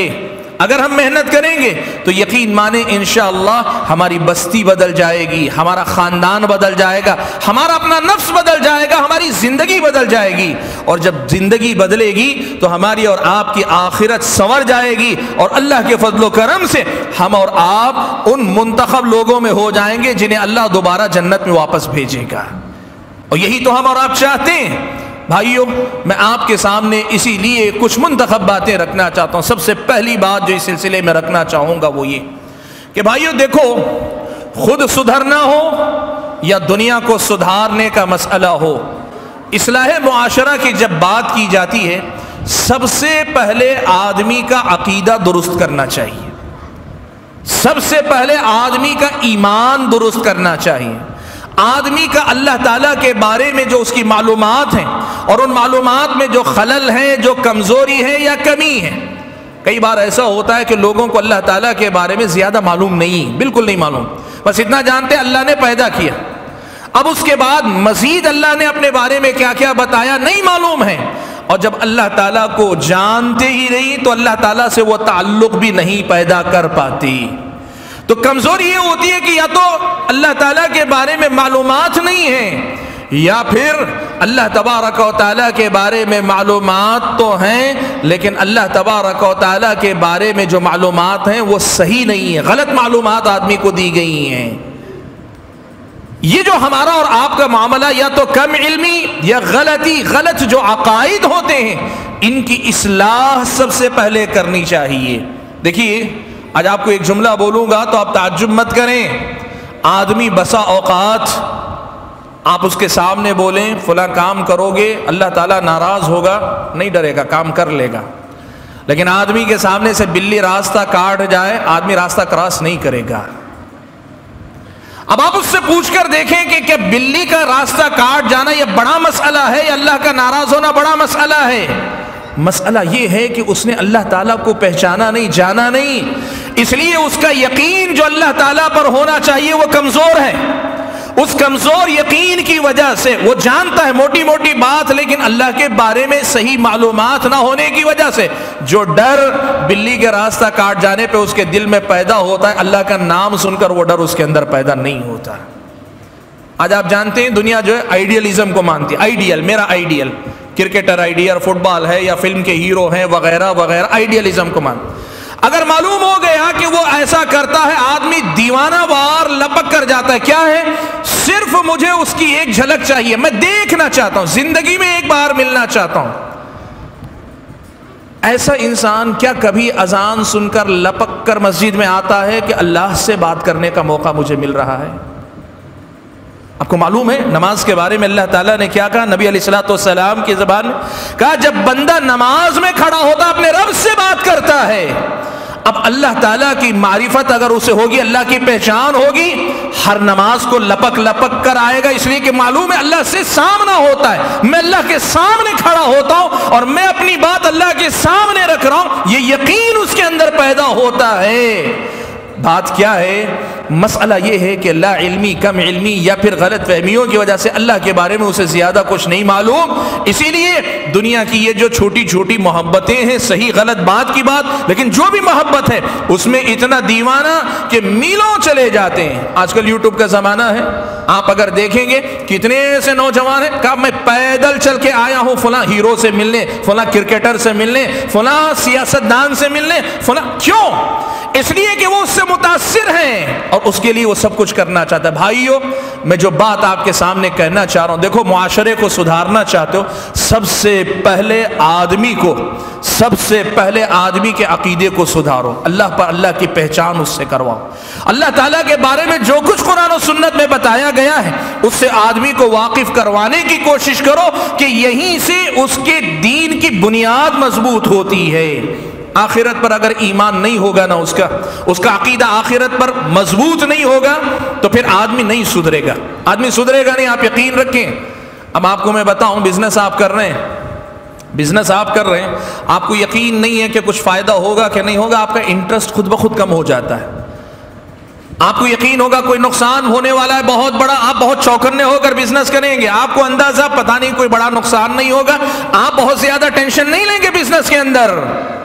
کریں گے تو یقین مانیں انشاءاللہ ہماری بستی بدل جائے گی، ہمارا خاندان بدل جائے گا، ہمارا اپنا نفس بدل جائے گا، ہماری زندگی بدل جائے گی، اور جب زندگی بدلے گی تو ہماری اور آپ کی آخرت سنور جائے گی، اور اللہ کے فضل و کرم سے ہم اور آپ ان منتخب لوگوں میں ہو جائیں گے جنہیں اللہ دوبارہ جنت میں واپس بھیجے گا، اور یہی تو ہم اور آپ چاہتے ہیں۔ بھائیوں، میں آپ کے سامنے اسی لیے کچھ منتخب باتیں رکھنا چاہتا ہوں۔ سب سے پہلی بات جو اس سلسلے میں رکھنا چاہوں گا وہ یہ کہ بھائیوں دیکھو، خود سدھرنا ہو یا دنیا کو سدھارنے کا مسئلہ ہو، اصلاح معاشرہ کی جب بات کی جاتی ہے سب سے پہلے آدمی کا عقیدہ درست کرنا چاہیے، سب سے پہلے آدمی کا ایمان درست کرنا چاہیے، آدمی کا اللہ تعالیٰ کے بارے میں جو اس کی معلومات ہیں اور ان معلومات میں جو خلل ہے، جو کمزوری ہے یا کمی ہے۔ کئی بار ایسا ہوتا ہے کہ لوگوں کو اللہ تعالیٰ کے بارے میں زیادہ معلوم نہیں، بالکل نہیں معلوم، بس اتنا جانتے اللہ نے پیدا کیا، اب اس کے بعد مزید اللہ نے اپنے بارے میں کیا کیا بتایا نہیں معلوم ہے، اور جب اللہ تعالیٰ کو جانتے ہی نہیں تو اللہ تعالیٰ سے وہ تعلق بھی نہیں پیدا کر پاتی۔ تو کمزوری یہ ہوتی ہے کہ یا تو اللہ تعالیٰ کے بارے میں معلومات نہیں ہیں، یا پھر اللہ تبارک و تعالیٰ کے بارے میں معلومات تو ہیں لیکن اللہ تبارک و تعالیٰ کے بارے میں جو معلومات ہیں وہ صحیح نہیں ہیں، غلط معلومات آدمی کو دی گئی ہیں۔ یہ جو ہمارا اور آپ کا معاملہ یا تو کم علمی یا غلط جو عقائد ہوتے ہیں، ان کی اصلاح سب سے پہلے کرنی چاہیے۔ دیکھیے آج آپ کو ایک جملہ بولوں گا تو آپ تعجب مت کریں، آدمی بسا اوقات آپ اس کے سامنے بولیں فلاں کام کرو گے اللہ تعالیٰ ناراض ہوگا، نہیں ڈرے گا، کام کر لے گا، لیکن آدمی کے سامنے سے بلی راستہ کاٹ جائے آدمی راستہ کراس نہیں کرے گا۔ اب آپ اس سے پوچھ کر دیکھیں کہ کیا بلی کا راستہ کاٹ جانا یہ بڑا مسئلہ ہے یا اللہ کا ناراض ہونا بڑا مسئلہ ہے؟ مسئلہ یہ ہے کہ اس نے اللہ تعالیٰ کو پہچانا نہیں، جانا نہیں، اس لیے اس کا یقین جو اللہ تعالیٰ پر ہونا چاہیے وہ کمزور ہے۔ اس کمزور یقین کی وجہ سے وہ جانتا ہے موٹی موٹی بات، لیکن اللہ کے بارے میں صحیح معلومات نہ ہونے کی وجہ سے جو ڈر بلی کے راستہ کاٹ جانے پہ اس کے دل میں پیدا ہوتا ہے، اللہ کا نام سن کر وہ ڈر اس کے اندر پیدا نہیں ہوتا۔ آج آپ جانتے ہیں دنیا جو ہے آئیڈیلزم کو مانتی ہے، آئیڈیل، میرا ideal, cricketer ideal, football ہے یا فلم کے ہیرو ہیں وغیرہ وغیرہ، آئیڈیلزم کو مان۔ اگر معلوم ہو گیا کہ وہ ایسا کرتا ہے آدمی دیوانہ وار لپک کر جاتا ہے، کیا ہے؟ صرف مجھے اس کی ایک جھلک چاہیے، میں دیکھنا چاہتا ہوں، زندگی میں ایک بار ملنا چاہتا ہوں۔ ایسا انسان کیا کبھی اذان سن کر لپک کر مسجد میں آتا ہے کہ اللہ سے بات کرنے کا موقع مجھے مل رہا ہے؟ آپ کو معلوم ہے نماز کے بارے میں اللہ تعالیٰ نے کیا کہا؟ نبی علیہ الصلوۃ والسلام کی زبان میں کہا جب بندہ نماز میں کھڑا ہوتا اپنے رب سے بات کرتا ہے۔ اب اللہ تعالیٰ کی معرفت اگر اسے ہوگی، اللہ کی پہچان ہوگی، ہر نماز کو لپک لپک کر آئے گا، اس لیے کہ معلوم ہے اللہ سے سامنا ہوتا ہے، میں اللہ کے سامنے کھڑا ہوتا ہوں اور میں اپنی بات اللہ کے سامنے رکھ رہا ہوں، یہ یقین اس کے اندر پیدا ہوتا ہے۔ بات کیا ہے؟ مسئلہ یہ ہے کہ لا علمی، کم علمی یا پھر غلط فہمیوں کی وجہ سے اللہ کے بارے میں اسے زیادہ کچھ نہیں معلوم، اسی لیے دنیا کی یہ جو چھوٹی چھوٹی محبتیں ہیں، صحیح غلط بات کی بات، لیکن جو بھی محبت ہے اس میں اتنا دیوانہ کہ میلوں چلے جاتے ہیں۔ آج کل یوٹیوب کا زمانہ ہے، آپ اگر دیکھیں گے کتنے ایسے نوجوان ہیں کہ میں پیدل چل کے آیا ہوں فلاں ہیرو سے ملنے، فلاں کرکٹر سے ملنے، فلاں سیاست دان سے ملنے، فلاں، کیوں؟ اس لیے کہ وہ اس سے متاثر ہیں اور اس کے لیے وہ سب کچھ کرنا چاہتا ہے۔ بھائیو، میں جو بات آپ کے سامنے کہنا چاہ رہا ہوں، دیکھو معاشرے کو سدھارنا چاہتے ہو، سب سے پہلے آدمی کے عقیدے کو سدھارو، اللہ کی پہچان اس سے کرواؤ، اللہ تعالیٰ کے بارے میں جو کچھ قرآن و سنت میں بتایا گیا ہے اس سے آدمی کو واقف کروانے کی کوشش کرو کہ یہیں سے اس کے دین کی بنیاد مضبوط ہوتی ہے۔ آخرت پر اگر ایمان نہیں ہوگا نا، اس کا عقیدہ آخرت پر مضبوط نہیں ہوگا تو پھر آدمی نہیں سدھرے گا نہیں، آپ یقین رکھیں۔ اب آپ کو میں بتاؤں، بزنس آپ کر رہے ہیں، آپ کو یقین نہیں ہے کہ کچھ فائدہ ہوگا کہ نہیں ہوگا، آپ کا انٹرسٹ خود بخود کم ہو جاتا ہے۔ آپ کو یقین ہوگا کوئی نقصان ہونے والا ہے بہت بڑا، آپ بہت چوکنے ہو کر بزنس کریں گے، آپ کو اندازہ پتہ نہیں کوئی بڑا نقصان نہیں ہوگا، آپ بہت زیادہ ٹینشن نہیں لیں گے بزنس کے اندر۔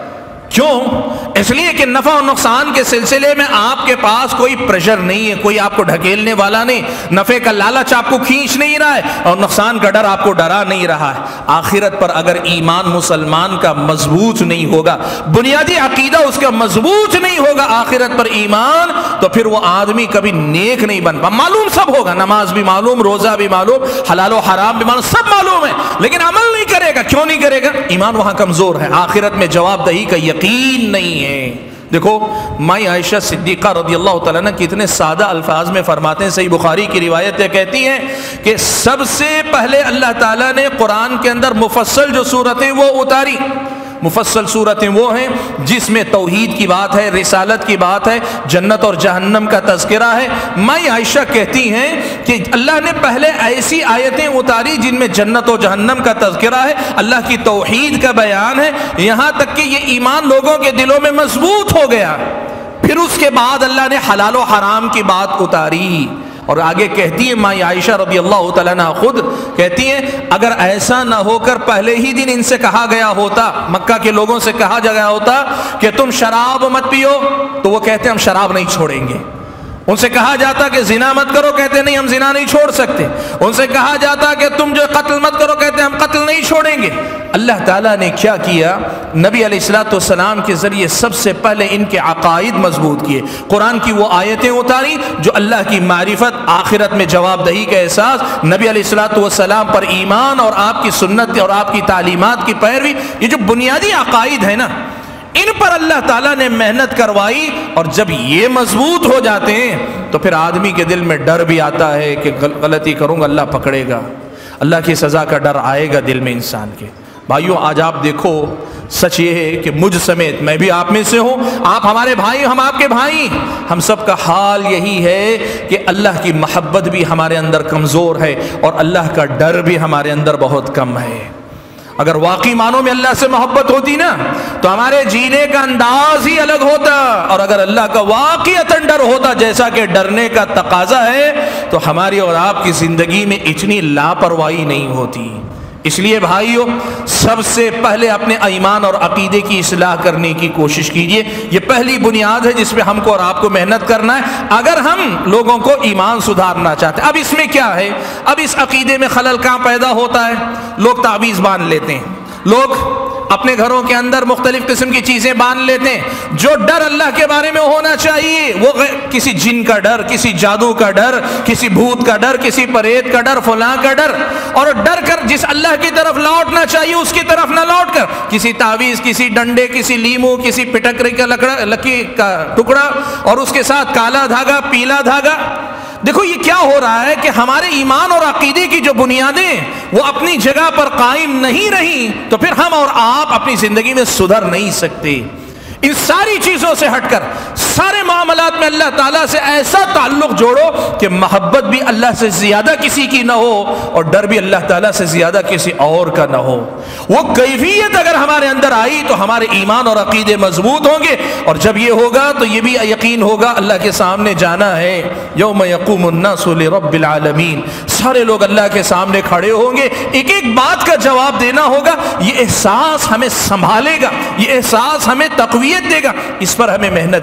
کیوں؟ اس لیے کہ نفع و نقصان کے سلسلے میں آپ کے پاس کوئی پریشر نہیں ہے، کوئی آپ کو ڈھکیلنے والا نہیں، نفع کا لالچ آپ کو کھینچ نہیں رہا ہے اور نقصان کا ڈر آپ کو ڈرا نہیں رہا ہے۔ آخرت پر اگر ایمان مسلمان کا مضبوط نہیں ہوگا، بنیادی عقیدہ اس کا مضبوط نہیں ہوگا آخرت پر ایمان، تو پھر وہ آدمی کبھی نیک نہیں بن پا۔ معلوم سب ہوگا، نماز بھی معلوم، روزہ بھی معلوم، حلال و حرام بھی معلوم، سب معلوم ہے، لیکن عمل نہیں کرے گا۔ کیوں نہیں کرے گا؟ ایمان وہاں کمزور ہے، آخرت میں جواب دہی کا یقین نہیں ہے۔ دیکھو مائی عائشہ صدیقہ رضی اللہ تعالیٰ عنہ کتنے سادہ الفاظ میں فرماتے ہیں، صحیح بخاری کی روایت کہتی ہیں کہ سب سے پہلے اللہ تعالیٰ نے قرآن کے اندر مفصل جو صورتیں وہ اتاری، مفصل صورتیں وہ ہیں جس میں توحید کی بات ہے، رسالت کی بات ہے، جنت اور جہنم کا تذکرہ ہے۔ مائی عائشہ کہتی ہیں کہ اللہ نے پہلے ایسی آیتیں اتاری جن میں جنت و جہنم کا تذکرہ ہے، اللہ کی توحید کا بیان ہے، یہاں تک کہ یہ ایمان لوگوں کے دلوں میں مضبوط ہو گیا۔ پھر اس کے بعد اللہ نے حلال و حرام کی بات اتاری، اور آگے کہتی ہے مائی عائشہ رضی اللہ تعالیٰ عنہ خود کہتی ہیں اگر ایسا نہ ہو کر پہلے ہی دن ان سے کہا گیا ہوتا، مکہ کے لوگوں سے کہا گیا ہوتا کہ تم شراب مت پیو، تو وہ کہتے ہم شراب نہیں چھوڑیں گے۔ ان سے کہا جاتا کہ زنا مت کرو، کہتے نہیں ہم زنا نہیں چھوڑ سکتے۔ ان سے کہا جاتا کہ تم جو قتل مت کرو، کہتے ہم قتل نہیں چھوڑیں گے۔ اللہ تعالیٰ نے کیا کیا؟ نبی علیہ الصلوۃ والسلام کے ذریعے سب سے پہلے ان کے عقائد مضبوط کیے، قرآن کی وہ آیتیں اتاری جو اللہ کی معرفت، آخرت میں جواب دہی کا احساس، نبی علیہ الصلوۃ والسلام پر ایمان اور آپ کی سنت اور آپ کی تعلیمات کی پیروی، یہ جو بنیادی عقائد ہیں نا، ان پر اللہ تعالیٰ نے محنت کروائی، اور جب یہ مضبوط ہو جاتے ہیں تو پھر آدمی کے دل میں ڈر بھی آتا ہے کہ غلطی کروں گا اللہ پکڑے گا، اللہ کی سزا کا ڈر آئے گا دل میں انسان کے۔ بھائیوں آج آپ دیکھو، سچ یہ ہے کہ مجھ سمیت، میں بھی آپ میں سے ہوں، آپ ہمارے بھائی، ہم آپ کے بھائی، ہم سب کا حال یہی ہے کہ اللہ کی محبت بھی ہمارے اندر کمزور ہے اور اللہ کا ڈر بھی ہمارے اندر بہت کم ہے۔ اگر واقعی معنوں میں اللہ سے محبت ہوتی نا تو ہمارے جینے کا انداز ہی الگ ہوتا، اور اگر اللہ کا واقعتاً ڈر ہوتا جیسا کہ ڈرنے کا تقاضا ہے تو ہماری اور آپ کی زندگی میں اتنی لاپرواہی نہیں ہوتی۔ اس لیے بھائیو، سب سے پہلے اپنے ایمان اور عقیدے کی اصلاح کرنے کی کوشش کیجئے، یہ پہلی بنیاد ہے جس پہ ہم کو اور آپ کو محنت کرنا ہے اگر ہم لوگوں کو ایمان سدھارنا چاہتے ہیں۔ اب اس میں کیا ہے؟ اب اس عقیدے میں خلل کہاں پیدا ہوتا ہے؟ لوگ تعویذ باندھ لیتے ہیں، لوگ اپنے گھروں کے اندر مختلف قسم کی چیزیں باندھ لیتے ہیں۔ جو ڈر اللہ کے بارے میں ہونا چاہیے وہ کسی جن کا ڈر، کسی جادو کا ڈر، کسی بھوت کا ڈر، کسی پریت کا ڈر، فلاں کا ڈر، اور ڈر کر جس اللہ کی طرف لوٹنا چاہیے اس کی طرف نہ لوٹ کر کسی تعویذ، کسی ڈنڈے، کسی لیمو، کسی پٹکری کا لکی کا ٹکڑا اور اس کے ساتھ کالا دھاگا، پیلا دھاگا۔ دیکھو یہ کیا ہو رہا ہے کہ ہمارے ایمان اور عقیدے کی جو بنیادیں وہ اپنی جگہ پر قائم نہیں رہیں تو پھر ہم اور آپ اپنی زندگی میں سدھر نہیں سکتے۔ ان ساری چیزوں سے ہٹ کر سارے معاملات میں اللہ تعالیٰ سے ایسا تعلق جوڑو کہ محبت بھی اللہ سے زیادہ کسی کی نہ ہو اور ڈر بھی اللہ تعالیٰ سے زیادہ کسی اور کا نہ ہو۔ وہ کیفیت اگر ہمارے اندر آئی تو ہمارے ایمان اور عقیدے مضبوط ہوں گے، اور جب یہ ہوگا تو یہ بھی یقین ہوگا اللہ کے سامنے جانا ہے، یوم یقوم الناس لرب العالمین، سارے لوگ اللہ کے سامنے کھڑے ہوں گے، ایک ایک بات کا جواب دینا ہوگا۔ یہ احساس ہمیں سنبھالے گا، یہ احساس ہمیں تقویت دے گا، اس پر ہمیں محنت کرنی چاہیے۔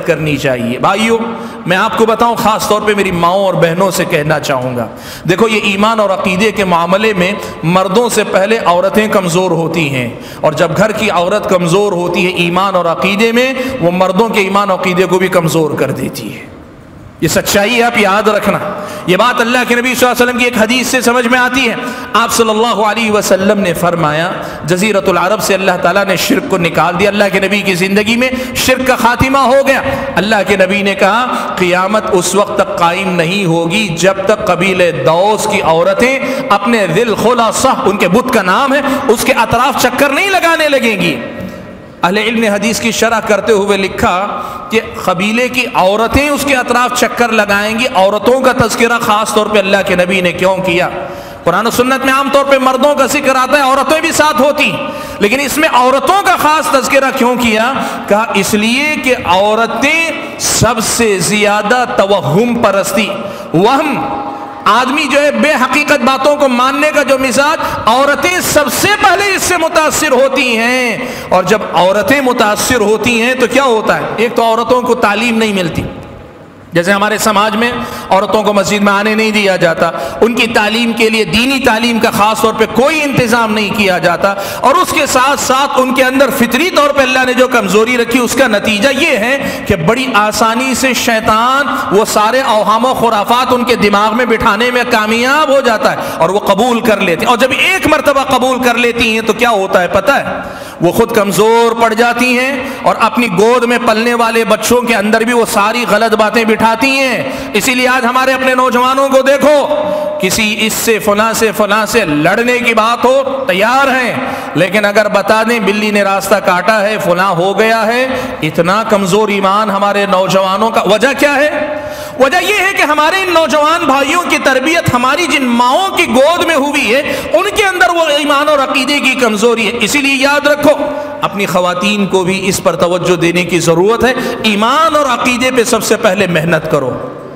چاہیے۔ بھائیوں میں آپ کو بتاؤں، خاص طور پہ میری ماؤں اور بہنوں سے کہنا چاہوں گا، دیکھو یہ ایمان اور عقیدے کے معاملے میں مردوں سے پہلے عورتیں کمزور ہوتی ہیں، اور جب گھر کی عورت کمزور ہوتی ہے ایمان اور عقیدے میں، وہ مردوں کے ایمان اور عقیدے کو بھی کمزور کر دیتی ہے۔ یہ سچائی آپ یاد رکھنا، یہ بات اللہ کے نبی صلی اللہ علیہ وسلم کی ایک حدیث سے سمجھ میں آتی ہے۔ آپ صلی اللہ علیہ وسلم نے فرمایا، جزیرۃ العرب سے اللہ تعالیٰ نے شرک کو نکال دیا، اللہ کے نبی کی زندگی میں شرک کا خاتمہ ہو گیا۔ اللہ کے نبی نے کہا قیامت اس وقت تک قائم نہیں ہوگی جب تک قبیلے دوس کی عورتیں اپنے ذل خلاصہ، ان کے بت کا نام ہے، اس کے اطراف چکر نہیں لگانے لگیں گی۔ اہل علم نے حدیث کی شرح کرتے ہوئے لکھا کہ قبیلے کی عورتیں اس کے اطراف چکر لگائیں گی۔ عورتوں کا تذکرہ خاص طور پہ اللہ کے نبی نے کیوں کیا؟ قرآن و سنت میں عام طور پہ مردوں کا ذکر آتا ہے، عورتیں بھی ساتھ ہوتی، لیکن اس میں عورتوں کا خاص تذکرہ کیوں کیا؟ کہا اس لیے کہ عورتیں سب سے زیادہ توہم پرستی، وہم، آدمی جو ہے بے حقیقت باتوں کو ماننے کا جو مزاج، عورتیں سب سے پہلے اس سے متاثر ہوتی ہیں۔ اور جب عورتیں متاثر ہوتی ہیں تو کیا ہوتا ہے؟ ایک تو عورتوں کو تعلیم نہیں ملتی، جیسے ہمارے سماج میں عورتوں کو مسجد میں آنے نہیں دیا جاتا، ان کی تعلیم کے لیے دینی تعلیم کا خاص طور پہ کوئی انتظام نہیں کیا جاتا، اور اس کے ساتھ ساتھ ان کے اندر فطری طور پہ اللہ نے جو کمزوری رکھی اس کا نتیجہ یہ ہے کہ بڑی آسانی سے شیطان وہ سارے اوہام و خرافات ان کے دماغ میں بٹھانے میں کامیاب ہو جاتا ہے اور وہ قبول کر لیتے ہیں۔ اور جب ایک مرتبہ قبول کر لیتی ہیں تو کیا ہوتا ہے پتہ ہے؟ وہ خود کمزور پڑ جاتی ہیں اور اپنی گود میں پلنے والے بچوں کے اندر بھی وہ ساری غلط باتیں بٹھاتی ہیں۔ اسی لیے آج ہمارے اپنے نوجوانوں کو دیکھو، کسی اس سے فلاں سے لڑنے کی بات ہو تیار ہیں، لیکن اگر بتا دیں بلی نے راستہ کاٹا ہے، فلاں ہو گیا ہے، اتنا کمزور ایمان ہمارے نوجوانوں کا۔ وجہ کیا ہے؟ وجہ یہ ہے کہ ہمارے ان نوجوان بھائیوں کی تربیت ہماری جن ماؤں کی گود میں ہوئی ہے، ان کے اندر وہ ایمان اور عقیدے کی کمزوری ہے۔ اسی لیے یاد رکھو، اپنی خواتین کو بھی اس پر توجہ دینے کی ضرورت ہے۔ ایمان اور عقیدے پہ سب سے پہلے محنت کرو،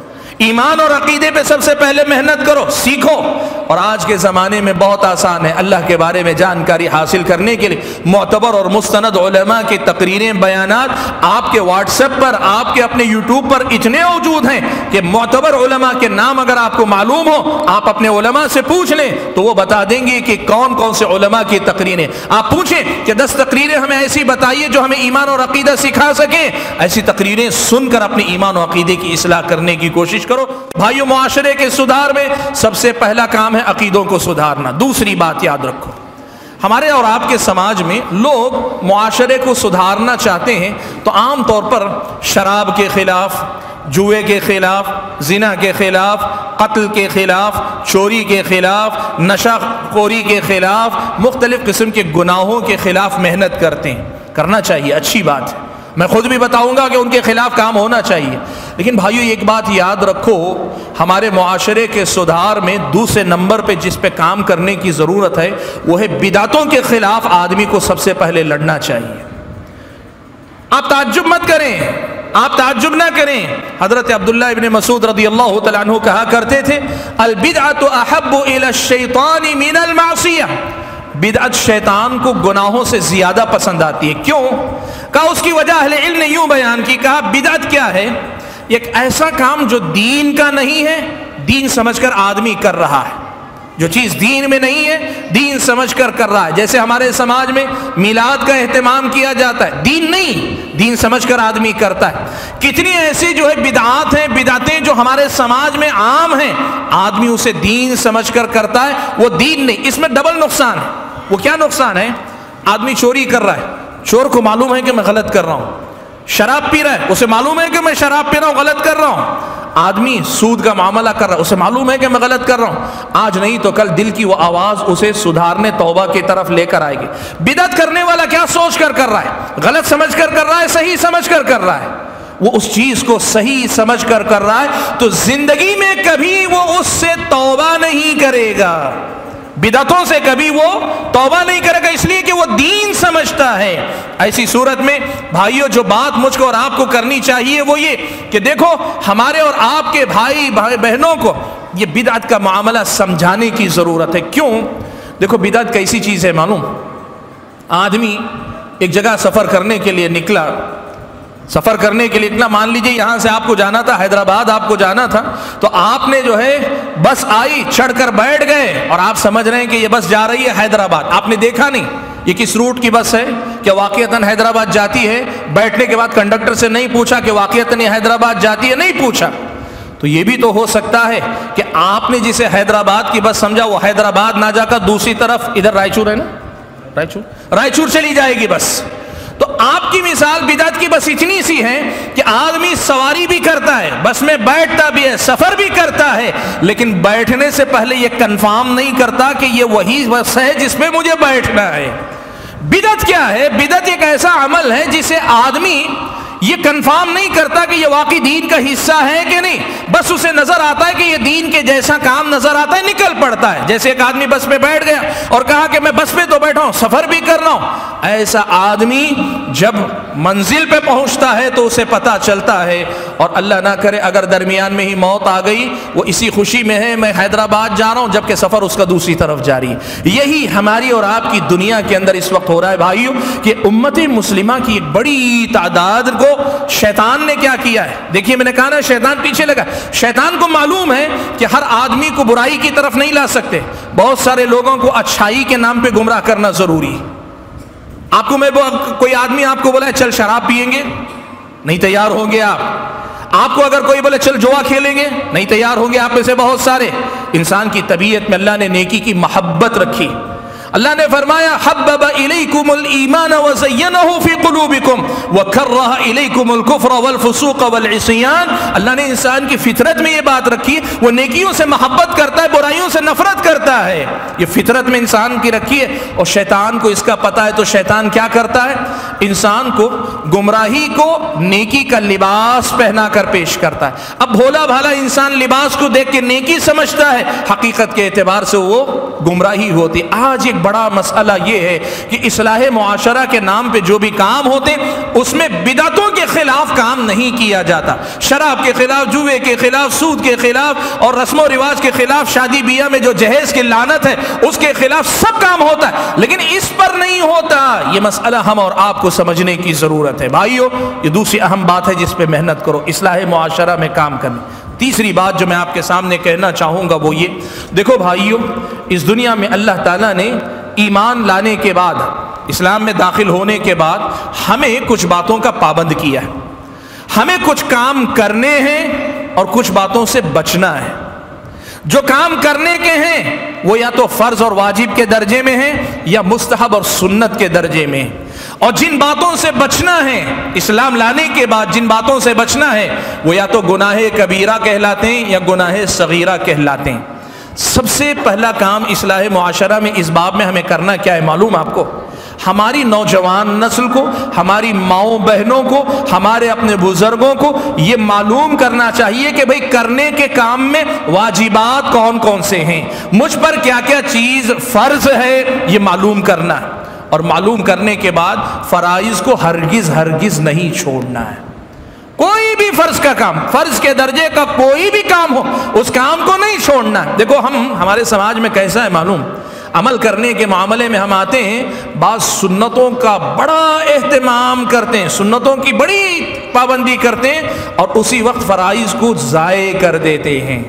ایمان اور عقیدے پہ سب سے پہلے محنت کرو، سیکھو۔ اور آج کے زمانے میں بہت آسان ہے اللہ کے بارے میں جانکاری حاصل کرنے کے لیے معتبر اور مستند علماء کی تقریریں، بیانات آپ کے واٹس ایپ پر، آپ کے اپنے یوٹیوب پر اتنے موجود ہیں کہ معتبر علماء کے نام اگر آپ کو معلوم ہو، آپ اپنے علماء سے پوچھ لیں تو وہ بتا دیں گے کہ کون کون سے علماء کی تقریریں۔ آپ پوچھیں کہ 10 تقریریں ہمیں ایسی بتائیے جو ہمیں ایمان اور عقیدہ سکھا سکیں، ایسی تقریریں سن کر اپنے ایمان و عقیدے کی اصلاح کرنے کی کوشش کرو۔ بھائیو، معاشرے کے سدھار میں سب سے پہلا کام ہے عقیدوں کو سدھارنا۔ دوسری بات یاد رکھو، ہمارے اور آپ کے سماج میں لوگ معاشرے کو سدھارنا چاہتے ہیں تو عام طور پر شراب کے خلاف، جوئے کے خلاف، زنا کے خلاف، قتل کے خلاف، چوری کے خلاف، نشہ خوری کے خلاف، مختلف قسم کے گناہوں کے خلاف محنت کرتے ہیں۔ کرنا چاہیے، اچھی بات ہے، میں خود بھی بتاؤں گا کہ ان کے خلاف کام ہونا چاہیے، لیکن بھائیو ایک بات یاد رکھو، ہمارے معاشرے کے سدھار میں دوسرے نمبر پہ جس پہ کام کرنے کی ضرورت ہے وہ ہے بدعتوں کے خلاف آدمی کو سب سے پہلے لڑنا چاہیے۔ آپ تعجب مت کریں، آپ تعجب نہ کریں، حضرت عبداللہ ابن مسعود رضی اللہ تعالیٰ عنہ کہا کرتے تھے البدعۃ احب الی الشیطان من المعصیہ، بدعت شیطان کو گناہوں سے زیادہ پسند آتی ہے۔ کیوں؟ کہا اس کی وجہ اہل علم نے یوں بیان کی، کہا بدعت کیا ہے؟ ایک ایسا کام جو دین کا نہیں ہے، دین سمجھ کر آدمی کر رہا ہے، جو چیز دین میں نہیں ہے دین سمجھ کر کر رہا ہے۔ جیسے ہمارے سماج میں میلاد کا اہتمام کیا جاتا ہے، دین نہیں، دین سمجھ کر آدمی کرتا ہے۔ کتنی ایسی جو ہے بدعات ہیں، بدعتیں جو ہمارے سماج میں عام ہیں، آدمی اسے دین سمجھ کر کرتا ہے، وہ دین نہیں۔ اس میں ڈبل نقصان ہے۔ وہ کیا نقصان ہے؟ آدمی چوری کر رہا ہے، چور کو معلوم ہے کہ میں غلط کر رہا ہوں۔ شراب پی رہا ہے، اسے معلوم ہے کہ میں شراب پی رہا ہوں، غلط کر رہا ہوں۔ آدمی سود کا معاملہ کر رہا ہے، اسے معلوم ہے کہ میں غلط کر رہا ہوں۔ آج نہیں تو کل دل کی وہ آواز اسے سدھارنے، توبہ کی طرف لے کر آئے گی۔ بدعت کرنے والا کیا سوچ کر کر رہا ہے؟ غلط سمجھ کر کر رہا ہے، صحیح سمجھ کر کر رہا ہے۔ وہ اس چیز کو صحیح سمجھ کر کر رہا ہے تو زندگی میں کبھی وہ اس سے توبہ نہیں کرے گا، بدعتوں سے کبھی وہ توبہ نہیں کرے گا، اس لیے کہ وہ دین سمجھتا ہے۔ ایسی صورت میں بھائیوں جو بات مجھ کو اور آپ کو کرنی چاہیے وہ یہ کہ دیکھو ہمارے اور آپ کے بھائی بہنوں کو یہ بدعت کا معاملہ سمجھانے کی ضرورت ہے۔ کیوں؟ دیکھو بدعت کیسی چیز ہے معلوم؟ آدمی ایک جگہ سفر کرنے کے لیے نکلا، سفر کرنے کے لیے اتنا، مان لیجئے یہاں سے آپ کو جانا تھا حیدرآباد، آپ کو جانا تھا، تو آپ نے جو ہے بس آئی، چڑھ کر بیٹھ گئے اور آپ سمجھ رہے ہیں کہ یہ بس جا رہی ہے حیدرآباد، آپ نے دیکھا نہیں یہ کس روٹ کی بس ہے، کہ واقعتاً حیدرآباد جاتی ہے، بیٹھنے کے بعد کنڈکٹر سے نہیں پوچھا کہ واقعتاً یہ حیدرآباد جاتی ہے، نہیں پوچھا. تو یہ بھی تو ہو سکتا ہے کہ آپ نے جسے حیدرآباد کی بس سمجھا وہ حیدرآباد نہ جا کر دوسری طرف، ادھر رائچور ہے نا، رائچور چلی جائے گی بس. تو آپ کی مثال بدعت کی بس اتنی سی ہے کہ آدمی سواری بھی کرتا ہے، بس میں بیٹھتا بھی ہے، سفر بھی کرتا ہے، لیکن بیٹھنے سے پہلے یہ کنفرم نہیں کرتا کہ یہ وہی بس ہے جس میں مجھے بیٹھنا ہے. بدعت کیا ہے؟ بدعت ایک ایسا عمل ہے جسے آدمی یہ کنفرم نہیں کرتا کہ یہ واقعی دین کا حصہ ہے کہ نہیں، بس اسے نظر آتا ہے کہ یہ دین کے جیسا کام نظر آتا ہے، نکل پڑتا ہے. جیسے ایک آدمی بس پہ بیٹھ گیا اور کہا کہ میں بس پہ تو بیٹھا ہوں، سفر بھی کر رہا ہوں. ایسا آدمی جب منزل پہ پہنچتا ہے تو اسے پتا چلتا ہے، اور اللہ نہ کرے اگر درمیان میں ہی موت آ گئی، وہ اسی خوشی میں ہے میں حیدرآباد جا رہا ہوں، جبکہ سفر اس کا دوسری طرف جاری ہے. یہی ہماری اور آپ کی دنیا کے اندر اس وقت ہو رہا ہے بھائیوں، کہ امت مسلمہ کی ایک بڑی تعداد کو شیطان نے کیا کیا ہے. دیکھیے میں نے کہا نا شیطان پیچھے لگا. شیطان کو معلوم ہے کہ ہر آدمی کو برائی کی طرف نہیں لا سکتے، بہت سارے لوگوں کو اچھائی کے نام پہ گمراہ کرنا ضروری. آپ کو میں کوئی آدمی آپ کو بولا چل شراب پیئیں گے، نہیں تیار ہوں گے آپ. آپ کو اگر کوئی بولے چل جوا کھیلیں گے، نہیں تیار ہوں گے آپ میں سے بہت سارے. انسان کی طبیعت میں اللہ نے نیکی کی محبت رکھی. اللہ نے فرمایا حبب الیکم الایمان وزینہ فی قلوبکم وکرہ الیکم الکفر والفسوق والعصیان. اللہ نے انسان کی فطرت میں یہ بات رکھی، وہ نیکیوں سے محبت کرتا ہے، برائیوں سے نفرت کرتا ہے. یہ فطرت میں انسان کی رکھی ہے، اور شیطان کو اس کا پتہ ہے. تو شیطان کیا کرتا ہے؟ انسان کو گمراہی کو نیکی کا لباس پہنا کر پیش کرتا ہے. اب بھولا بھالا انسان لباس کو دیکھ کے نیکی سمجھتا ہے، حقیقت کے اعتبار سے وہ گمراہی ہوتی. آج ایک بڑا مسئلہ یہ ہے کہ اصلاح معاشرہ کے نام پہ جو بھی کام ہوتے اس میں بدعتوں کے خلاف کام نہیں کیا جاتا. شراب کے خلاف، جوے کے خلاف، سود کے خلاف، اور رسم و رواج کے خلاف، شادی بیاہ میں جو جہیز کی لعنت ہے اس کے خلاف سب کام ہوتا ہے، لیکن اس پر نہیں ہوتا. یہ مسئلہ ہم اور آپ کو سمجھنے کی ضرورت ہے بھائیو. یہ دوسری اہم بات ہے جس پہ محنت کرو، اصلاح معاشرہ میں کام کرنے. تیسری بات جو میں آپ کے سامنے کہنا چاہوں گا وہ یہ، دیکھو بھائیو، اس دنیا میں اللہ تعالیٰ نے ایمان لانے کے بعد، اسلام میں داخل ہونے کے بعد ہمیں کچھ باتوں کا پابند کیا ہے. ہمیں کچھ کام کرنے ہیں اور کچھ باتوں سے بچنا ہے. جو کام کرنے کے ہیں وہ یا تو فرض اور واجب کے درجے میں ہیں یا مستحب اور سنت کے درجے میں، اور جن باتوں سے بچنا ہے اسلام لانے کے بعد، جن باتوں سے بچنا ہے وہ یا تو گناہ کبیرہ کہلاتے ہیں یا گناہ صغیرہ کہلاتے ہیں. سب سے پہلا کام اصلاح معاشرہ میں اس باب میں ہمیں کرنا کیا ہے معلوم آپ کو؟ ہماری نوجوان نسل کو، ہماری ماؤں بہنوں کو، ہمارے اپنے بزرگوں کو یہ معلوم کرنا چاہیے کہ بھئی کرنے کے کام میں واجبات کون کون سے ہیں، مجھ پر کیا کیا چیز فرض ہے، یہ معلوم کرنا ہے. اور معلوم کرنے کے بعد فرائض کو ہرگز نہیں چھوڑنا ہے. کوئی بھی فرض کا کام، فرض کے درجے کا کوئی بھی کام ہو، اس کام کو نہیں چھوڑنا. دیکھو ہمارے سماج میں کیسا ہے معلوم، عمل کرنے کے معاملے میں ہم آتے ہیں، بعض سنتوں کا بڑا اہتمام کرتے ہیں، سنتوں کی بڑی پابندی کرتے ہیں، اور اسی وقت فرائض کو ضائع کر دیتے ہیں.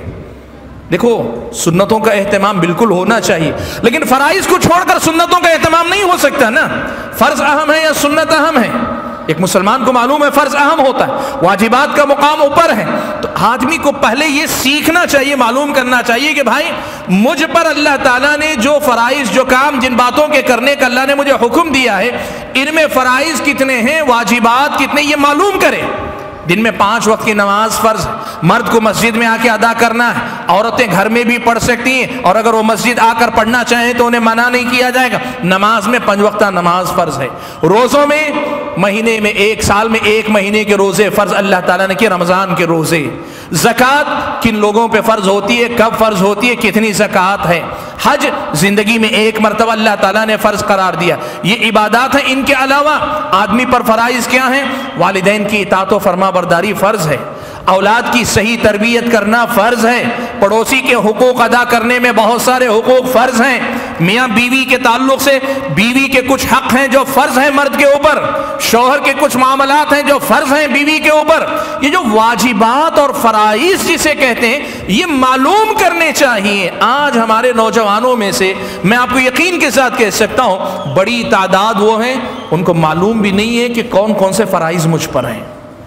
دیکھو سنتوں کا اہتمام بالکل ہونا چاہیے، لیکن فرائض کو چھوڑ کر سنتوں کا اہتمام نہیں ہو سکتا نا. فرض اہم ہے یا سنت اہم ہے؟ ایک مسلمان کو معلوم ہے فرض اہم ہوتا ہے، واجبات کا مقام اوپر ہے. تو آدمی کو پہلے یہ سیکھنا چاہیے، معلوم کرنا چاہیے کہ بھائی مجھ پر اللہ تعالیٰ نے جو فرائض، جو کام، جن باتوں کے کرنے کا اللہ نے مجھے حکم دیا ہے، ان میں فرائض کتنے ہیں، واجبات کتنے، یہ معلوم کرے. دن میں 5 وقت کی نماز فرض، مرد کو مسجد میں آ کے ادا کرنا ہے، عورتیں گھر میں بھی پڑھ سکتی ہیں، اور اگر وہ مسجد آ کر پڑھنا چاہیں تو انہیں منع نہیں کیا جائے گا. نماز میں 5 وقتہ نماز فرض ہے. روزوں میں مہینے میں 1 سال میں 1 مہینے کے روزے فرض اللہ تعالیٰ نے کیے، رمضان کے روزے. زکوٰۃ کن لوگوں پہ فرض ہوتی ہے، کب فرض ہوتی ہے، کتنی زکوٰۃ ہے. حج زندگی میں 1 مرتبہ اللہ تعالیٰ نے فرض قرار دیا. یہ عبادات ہیں. ان کے علاوہ آدمی پر فرائض کیا ہیں؟ والدین کی اطاعت و فرما برداری فرض ہے، اولاد کی صحیح تربیت کرنا فرض ہے، پڑوسی کے حقوق ادا کرنے میں بہت سارے حقوق فرض ہیں، میاں بیوی کے تعلق سے بیوی کے کچھ حق ہیں جو فرض ہیں مرد کے اوپر، شوہر کے کچھ معاملات ہیں جو فرض ہیں بیوی کے اوپر. یہ جو واجبات اور فرائض جسے کہتے ہیں یہ معلوم کرنے چاہیے. آج ہمارے نوجوانوں میں سے میں آپ کو یقین کے ساتھ کہہ سکتا ہوں بڑی تعداد وہ ہیں ان کو معلوم بھی نہیں ہے کہ کون کون سے فرائض مجھ پر ہیں.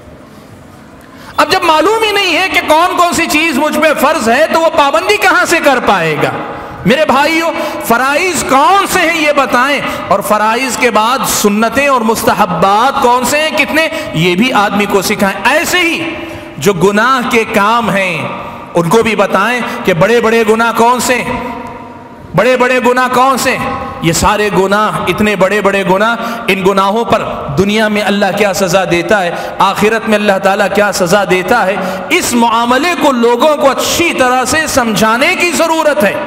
اب جب معلوم ہی نہیں ہے کہ کون کون سی چیز مجھ پہ فرض ہے تو وہ پابندی کہاں سے کر پائے گا؟ میرے بھائیو، فرائض کون سے ہیں یہ بتائیں، اور فرائض کے بعد سنتیں اور مستحبات کون سے ہیں کتنے، یہ بھی آدمی کو سکھائیں. ایسے ہی جو گناہ کے کام ہیں ان کو بھی بتائیں کہ بڑے بڑے گناہ کون سے، بڑے بڑے گناہ کون سے. یہ سارے گناہ، اتنے بڑے بڑے گناہ، ان گناہوں پر دنیا میں اللہ کیا سزا دیتا ہے، آخرت میں اللہ تعالیٰ کیا سزا دیتا ہے، اس معاملے کو لوگوں کو اچھی طرح سے سمجھانے کی ضرورت ہے.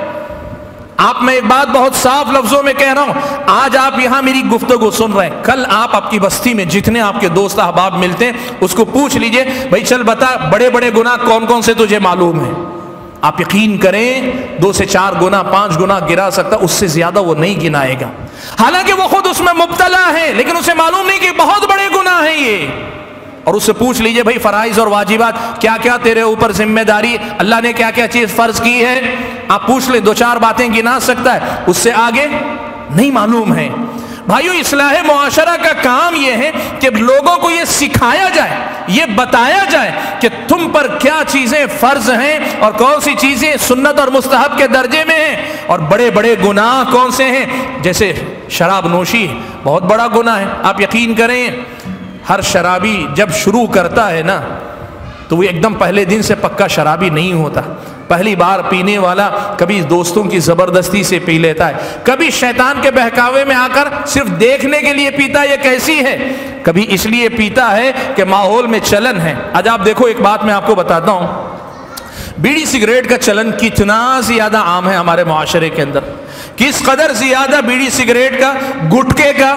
آپ میں ایک بات بہت صاف لفظوں میں کہہ رہا ہوں، آج آپ یہاں میری گفتگو سن رہے ہیں، کل آپ اپنی بستی میں جتنے آپ کے دوست احباب ملتے ہیں اس کو پوچھ لیجئے بھائی چل بتا بڑے بڑے گناہ کون کون سے تجھے معلوم ہیں. آپ یقین کریں 2 سے 4 گناہ 5 گناہ گرا سکتا، اس سے زیادہ وہ نہیں گنائے گا، حالانکہ وہ خود اس میں مبتلا ہے لیکن اسے معلوم نہیں کہ بہت بڑے گناہ ہیں یہ. اور اس سے پوچھ لیجئے بھائی فرائض اور واجبات کیا کیا تیرے اوپر ذمہ داری، اللہ نے کیا کیا چیز فرض کی ہے، آپ پوچھ لیں 2-4 باتیں گنا سکتا ہے، اس سے آگے نہیں معلوم ہے. بھائیو، اصلاح معاشرہ کا کام یہ ہے کہ لوگوں کو یہ سکھایا جائے، یہ بتایا جائے کہ تم پر کیا چیزیں فرض ہیں اور کون سی چیزیں سنت اور مستحب کے درجے میں ہیں، اور بڑے بڑے گناہ کون سے ہیں. جیسے شراب نوشی بہت بڑا گناہ ہے. آپ یقین کریں ہر شرابی جب شروع کرتا ہے نا تو وہ ایک دم پہلے دن سے پکا شرابی نہیں ہوتا. پہلی بار پینے والا کبھی دوستوں کی زبردستی سے پی لیتا ہے، کبھی شیطان کے بہکاوے میں آ کر صرف دیکھنے کے لیے پیتا ہے یہ کیسی ہے، کبھی اس لیے پیتا ہے کہ ماحول میں چلن ہے. آج آپ دیکھو ایک بات میں آپ کو بتاتا ہوں، بیڑی سگریٹ کا چلن کتنا زیادہ عام ہے ہمارے معاشرے کے اندر، کس قدر زیادہ بیڑی سگریٹ کا، گٹکے کا،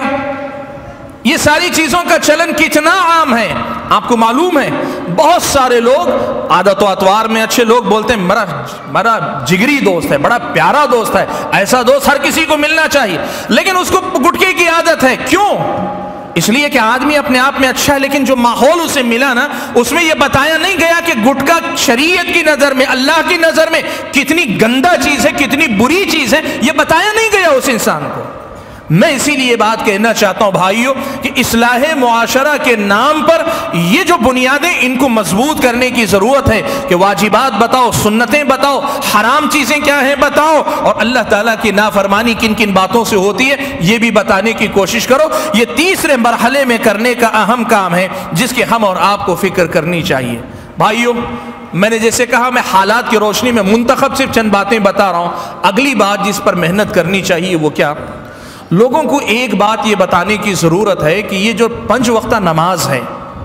یہ ساری چیزوں کا چلن کتنا عام ہے. آپ کو معلوم ہے بہت سارے لوگ عادت و اطوار میں اچھے لوگ بولتے ہیں میرا جگری دوست ہے، بڑا پیارا دوست ہے، ایسا دوست ہر کسی کو ملنا چاہیے، لیکن اس کو گٹکے کی عادت ہے. کیوں؟ اس لیے کہ آدمی اپنے آپ میں اچھا ہے لیکن جو ماحول اسے ملا نا اس میں یہ بتایا نہیں گیا کہ گٹکا شریعت کی نظر میں، اللہ کی نظر میں کتنی گندا چیز ہے، کتنی بری چیز ہے، یہ بتایا نہیں گیا اس انسان کو. میں اسی لیے بات کہنا چاہتا ہوں بھائیوں کہ اصلاح معاشرہ کے نام پر یہ جو بنیادیں ان کو مضبوط کرنے کی ضرورت ہے کہ واجبات بتاؤ، سنتیں بتاؤ، حرام چیزیں کیا ہیں بتاؤ، اور اللہ تعالیٰ کی نافرمانی کن کن باتوں سے ہوتی ہے یہ بھی بتانے کی کوشش کرو. یہ تیسرے مرحلے میں کرنے کا اہم کام ہے جس کی ہم اور آپ کو فکر کرنی چاہیے. بھائیوں، میں نے جیسے کہا میں حالات کی روشنی میں منتخب صرف چند باتیں بتا رہا ہوں. اگلی بات جس پر محنت کرنی چاہیے وہ کیا، لوگوں کو ایک بات یہ بتانے کی ضرورت ہے کہ یہ جو 5 وقتہ نماز ہے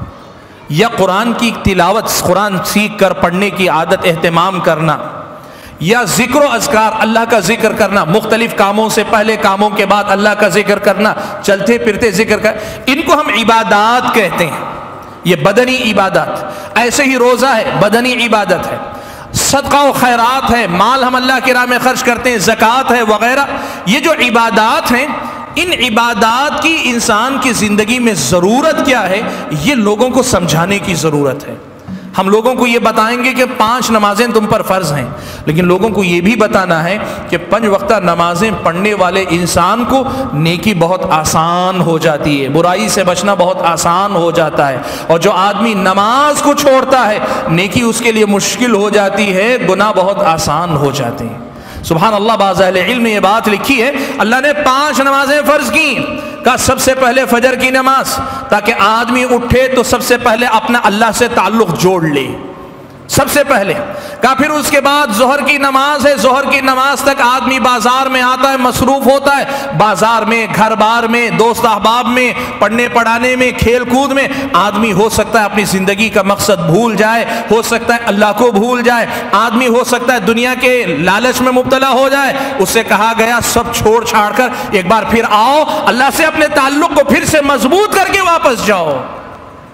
یا قرآن کی تلاوت، قرآن سیکھ کر پڑھنے کی عادت اہتمام کرنا، یا ذکر و اذکار اللہ کا ذکر کرنا، مختلف کاموں سے پہلے کاموں کے بعد اللہ کا ذکر کرنا، چلتے پھرتے ذکر کر، ان کو ہم عبادات کہتے ہیں. یہ بدنی عبادات، ایسے ہی روزہ ہے بدنی عبادت ہے، صدقہ و خیرات ہے، مال ہم اللہ کی راہ میں خرچ کرتے ہیں، زکوٰۃ ہے وغیرہ. یہ جو عبادات ہیں ان عبادات کی انسان کی زندگی میں ضرورت کیا ہے یہ لوگوں کو سمجھانے کی ضرورت ہے. ہم لوگوں کو یہ بتائیں گے کہ 5 نمازیں تم پر فرض ہیں، لیکن لوگوں کو یہ بھی بتانا ہے کہ 5 وقتہ نمازیں پڑھنے والے انسان کو نیکی بہت آسان ہو جاتی ہے، برائی سے بچنا بہت آسان ہو جاتا ہے، اور جو آدمی نماز کو چھوڑتا ہے نیکی اس کے لیے مشکل ہو جاتی ہے، گناہ بہت آسان ہو جاتے ہیں. سبحان اللہ، بعض اہل علم نے یہ بات لکھی ہے اللہ نے 5 نمازیں فرض کی، کا سب سے پہلے فجر کی نماز، تاکہ آدمی اٹھے تو سب سے پہلے اپنا اللہ سے تعلق جوڑ لے، سب سے پہلے کہا. پھر اس کے بعد ظہر کی نماز ہے، ظہر کی نماز تک آدمی بازار میں آتا ہے، مصروف ہوتا ہے، بازار میں، گھر بار میں، دوست احباب میں، پڑھنے پڑھانے میں، کھیل کود میں. آدمی ہو سکتا ہے اپنی زندگی کا مقصد بھول جائے، ہو سکتا ہے اللہ کو بھول جائے، آدمی ہو سکتا ہے دنیا کے لالچ میں مبتلا ہو جائے. اس سے کہا گیا سب چھوڑ چھاڑ کر ایک بار پھر آؤ، اللہ سے اپنے تعلق کو پھر سے مضبوط کر کے واپس جاؤ.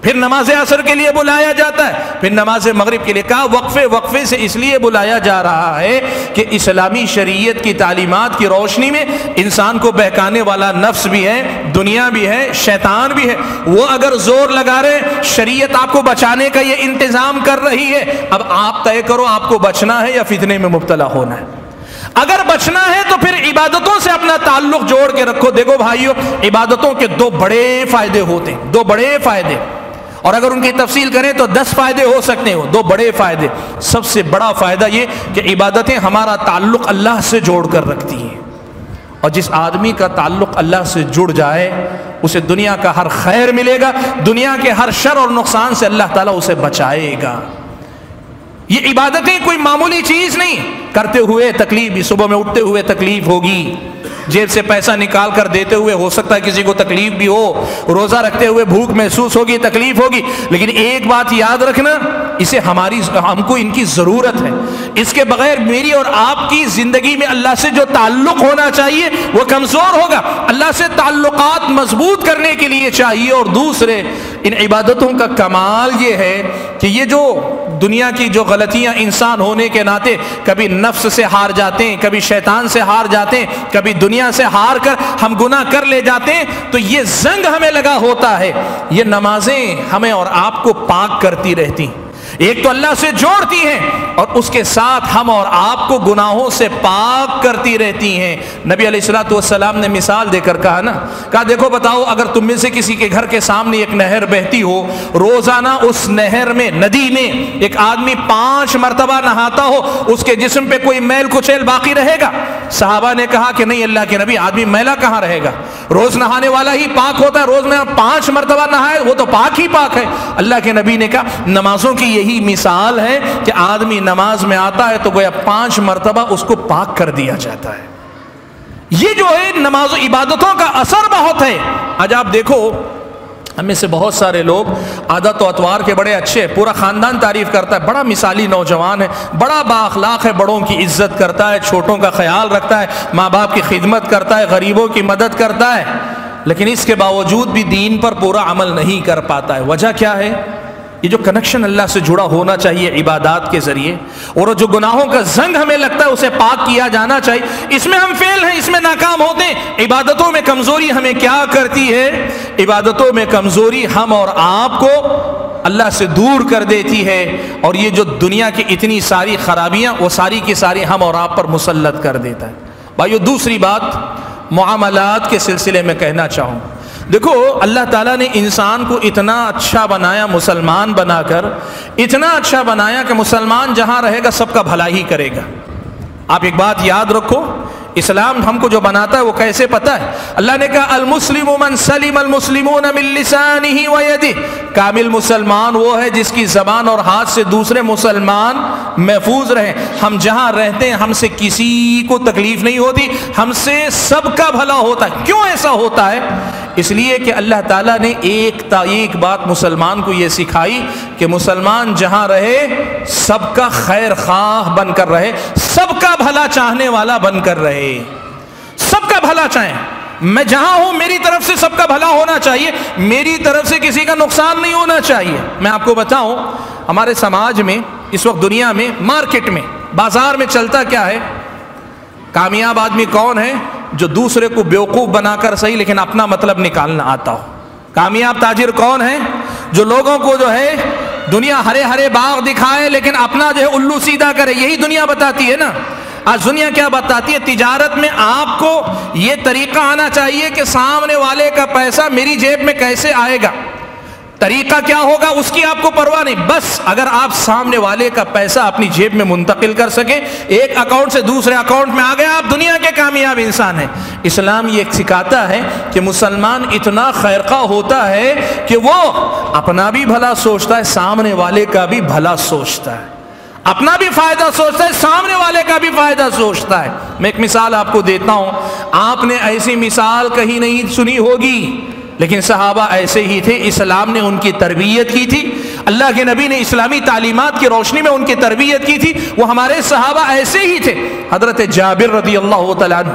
پھر نماز عصر کے لیے بلایا جاتا ہے، پھر نماز مغرب کے لیے. کہا وقفے وقفے سے اس لیے بلایا جا رہا ہے کہ اسلامی شریعت کی تعلیمات کی روشنی میں انسان کو بہکانے والا نفس بھی ہے، دنیا بھی ہے، شیطان بھی ہے. وہ اگر زور لگا رہے، شریعت آپ کو بچانے کا یہ انتظام کر رہی ہے. اب آپ طے کرو آپ کو بچنا ہے یا فتنے میں مبتلا ہونا ہے. اگر بچنا ہے تو پھر عبادتوں سے اپنا تعلق جوڑ کے رکھو. دیکھو بھائیو، عبادتوں کے دو بڑے فائدے ہوتے ہیں، دو بڑے فائدے، اور اگر ان کی تفصیل کریں تو 10 فائدے ہو سکتے ہیں. دو بڑے فائدے. سب سے بڑا فائدہ یہ کہ عبادتیں ہمارا تعلق اللہ سے جوڑ کر رکھتی ہیں، اور جس آدمی کا تعلق اللہ سے جڑ جائے اسے دنیا کا ہر خیر ملے گا، دنیا کے ہر شر اور نقصان سے اللہ تعالیٰ اسے بچائے گا. یہ عبادتیں کوئی معمولی چیز نہیں. کرتے ہوئے تکلیف بھی، صبح میں اٹھتے ہوئے تکلیف ہوگی، جیب سے پیسہ نکال کر دیتے ہوئے ہو سکتا ہے کسی کو تکلیف بھی ہو، روزہ رکھتے ہوئے بھوک محسوس ہوگی، تکلیف ہوگی. لیکن ایک بات یاد رکھنا، اسے ہم کو ان کی ضرورت ہے. اس کے بغیر میری اور آپ کی زندگی میں اللہ سے جو تعلق ہونا چاہیے وہ کمزور ہوگا. اللہ سے تعلقات مضبوط کرنے کے لیے چاہیے. اور دوسرے، ان عبادتوں کا کمال یہ ہے کہ یہ جو دنیا کی جو غلطیاں انسان ہونے کے ناطے کبھی نفس سے ہار جاتے ہیں، کبھی شیطان سے ہار جاتے ہیں، کبھی دنیا سے ہار کر ہم گناہ کر لے جاتے ہیں، تو یہ زنگ ہمیں لگا ہوتا ہے. یہ نمازیں ہمیں اور آپ کو پاک کرتی رہتی ہیں. ایک تو اللہ سے جوڑتی ہیں اور اس کے ساتھ ہم اور آپ کو گناہوں سے پاک کرتی رہتی ہیں. نبی علیہ الصلوۃ والسلام نے مثال دے کر کہا نا، کہا دیکھو بتاؤ، اگر تم میں سے کسی کے گھر کے سامنے ایک نہر بہتی ہو، روزانہ اس نہر میں، ندی میں ایک آدمی 5 مرتبہ نہاتا ہو، اس کے جسم پہ کوئی میل کچیل باقی رہے گا؟ صحابہ نے کہا کہ نہیں اللہ کے نبی، آدمی میلا کہاں رہے گا؟ روز نہانے والا ہی پاک ہوتا ہے. روز میں 5 مرتبہ نہائے وہ تو پاک ہی پاک ہے. اللہ کے نبی نے کہا نمازوں کی یہی مثال ہے کہ آدمی نماز میں آتا ہے تو گویا 5 مرتبہ اس کو پاک کر دیا جاتا ہے. یہ جو ہے نماز و عبادتوں کا اثر بہت ہے. آج آپ دیکھو ہم میں سے بہت سارے لوگ عادت و اطوار کے بڑے اچھے، پورا خاندان تعریف کرتا ہے، بڑا مثالی نوجوان ہے، بڑا بااخلاق ہے، بڑوں کی عزت کرتا ہے، چھوٹوں کا خیال رکھتا ہے، ماں باپ کی خدمت کرتا ہے، غریبوں کی مدد کرتا ہے، لیکن اس کے باوجود بھی دین پر پورا عمل نہیں کر پاتا ہے. وجہ کیا ہے؟ یہ جو کنیکشن اللہ سے جڑا ہونا چاہیے عبادات کے ذریعے، اور جو گناہوں کا زنگ ہمیں لگتا ہے اسے پاک کیا جانا چاہیے، اس میں ہم فیل ہیں، اس میں ناکام ہوتے ہیں. عبادتوں میں کمزوری ہمیں کیا کرتی ہے؟ عبادتوں میں کمزوری ہم اور آپ کو اللہ سے دور کر دیتی ہے، اور یہ جو دنیا کی اتنی ساری خرابیاں وہ ساری کی ساری ہم اور آپ پر مسلط کر دیتا ہے. بھائیو، دوسری بات معاملات کے سلسلے میں کہنا چاہوں. دیکھو اللہ تعالیٰ نے انسان کو اتنا اچھا بنایا، مسلمان بنا کر اتنا اچھا بنایا کہ مسلمان جہاں رہے گا سب کا بھلا ہی کرے گا. آپ ایک بات یاد رکھو، اسلام ہم کو جو بناتا ہے وہ کیسے پتہ ہے؟ اللہ نے کہا المسلم من سلم المسلمون من لسانہ ویدہ. کامل مسلمان وہ ہے جس کی زبان اور ہاتھ سے دوسرے مسلمان محفوظ رہیں. ہم جہاں رہتے ہیں ہم سے کسی کو تکلیف نہیں ہوتی، ہم سے سب کا بھلا ہوتا ہے. کیوں ایسا ہوتا ہے؟ اس لیے کہ اللہ تعالیٰ نے ایک بات مسلمان کو یہ سکھائی کہ مسلمان جہاں رہے سب کا خیر خواہ بن کر رہے، سب کا بھلا چاہنے والا بن کر رہے، سب کا بھلا چاہیں. میں جہاں ہوں میری طرف سے سب کا بھلا ہونا چاہیے، میری طرف سے کسی کا نقصان نہیں ہونا چاہیے. میں آپ کو بتاؤں، ہمارے سماج میں اس وقت، دنیا میں، مارکیٹ میں، بازار میں چلتا کیا ہے؟ کامیاب آدمی کون ہے؟ جو دوسرے کو بیوقوف بنا کر صحیح لیکن اپنا مطلب نکالنا آتا ہو. کامیاب تاجر کون ہے؟ جو لوگوں کو جو ہے دنیا ہرے ہرے باغ دکھائے لیکن اپنا جو ہے الو سیدھا کرے. یہی دنیا بتاتی ہے نا. آج دنیا کیا بتاتی ہے؟ تجارت میں آپ کو یہ طریقہ آنا چاہیے کہ سامنے والے کا پیسہ میری جیب میں کیسے آئے گا. طریقہ کیا ہوگا اس کی آپ کو پرواہ نہیں، بس اگر آپ سامنے والے کا پیسہ اپنی جیب میں منتقل کر سکیں، ایک اکاؤنٹ سے دوسرے اکاؤنٹ میں آ گیا، آپ دنیا کے کامیاب انسان ہیں. اسلام یہ سکھاتا ہے کہ مسلمان اتنا خیرخواہ ہوتا ہے کہ وہ اپنا بھی بھلا سوچتا ہے، سامنے والے کا بھی بھلا سوچتا ہے، اپنا بھی فائدہ سوچتا ہے، سامنے والے کا بھی فائدہ سوچتا ہے. میں ایک مثال آپ کو دیتا ہوں. آپ نے ایسی مثال کہیں نہیں سنی ہوگی، لیکن صحابہ ایسے ہی تھے، اسلام نے ان کی تربیت کی تھی، اللہ کے نبی نے اسلامی تعلیمات کی روشنی میں ان کی تربیت کی تھی. وہ ہمارے صحابہ ایسے ہی تھے. حضرت جابر رضی اللہ تعالیٰ عنہ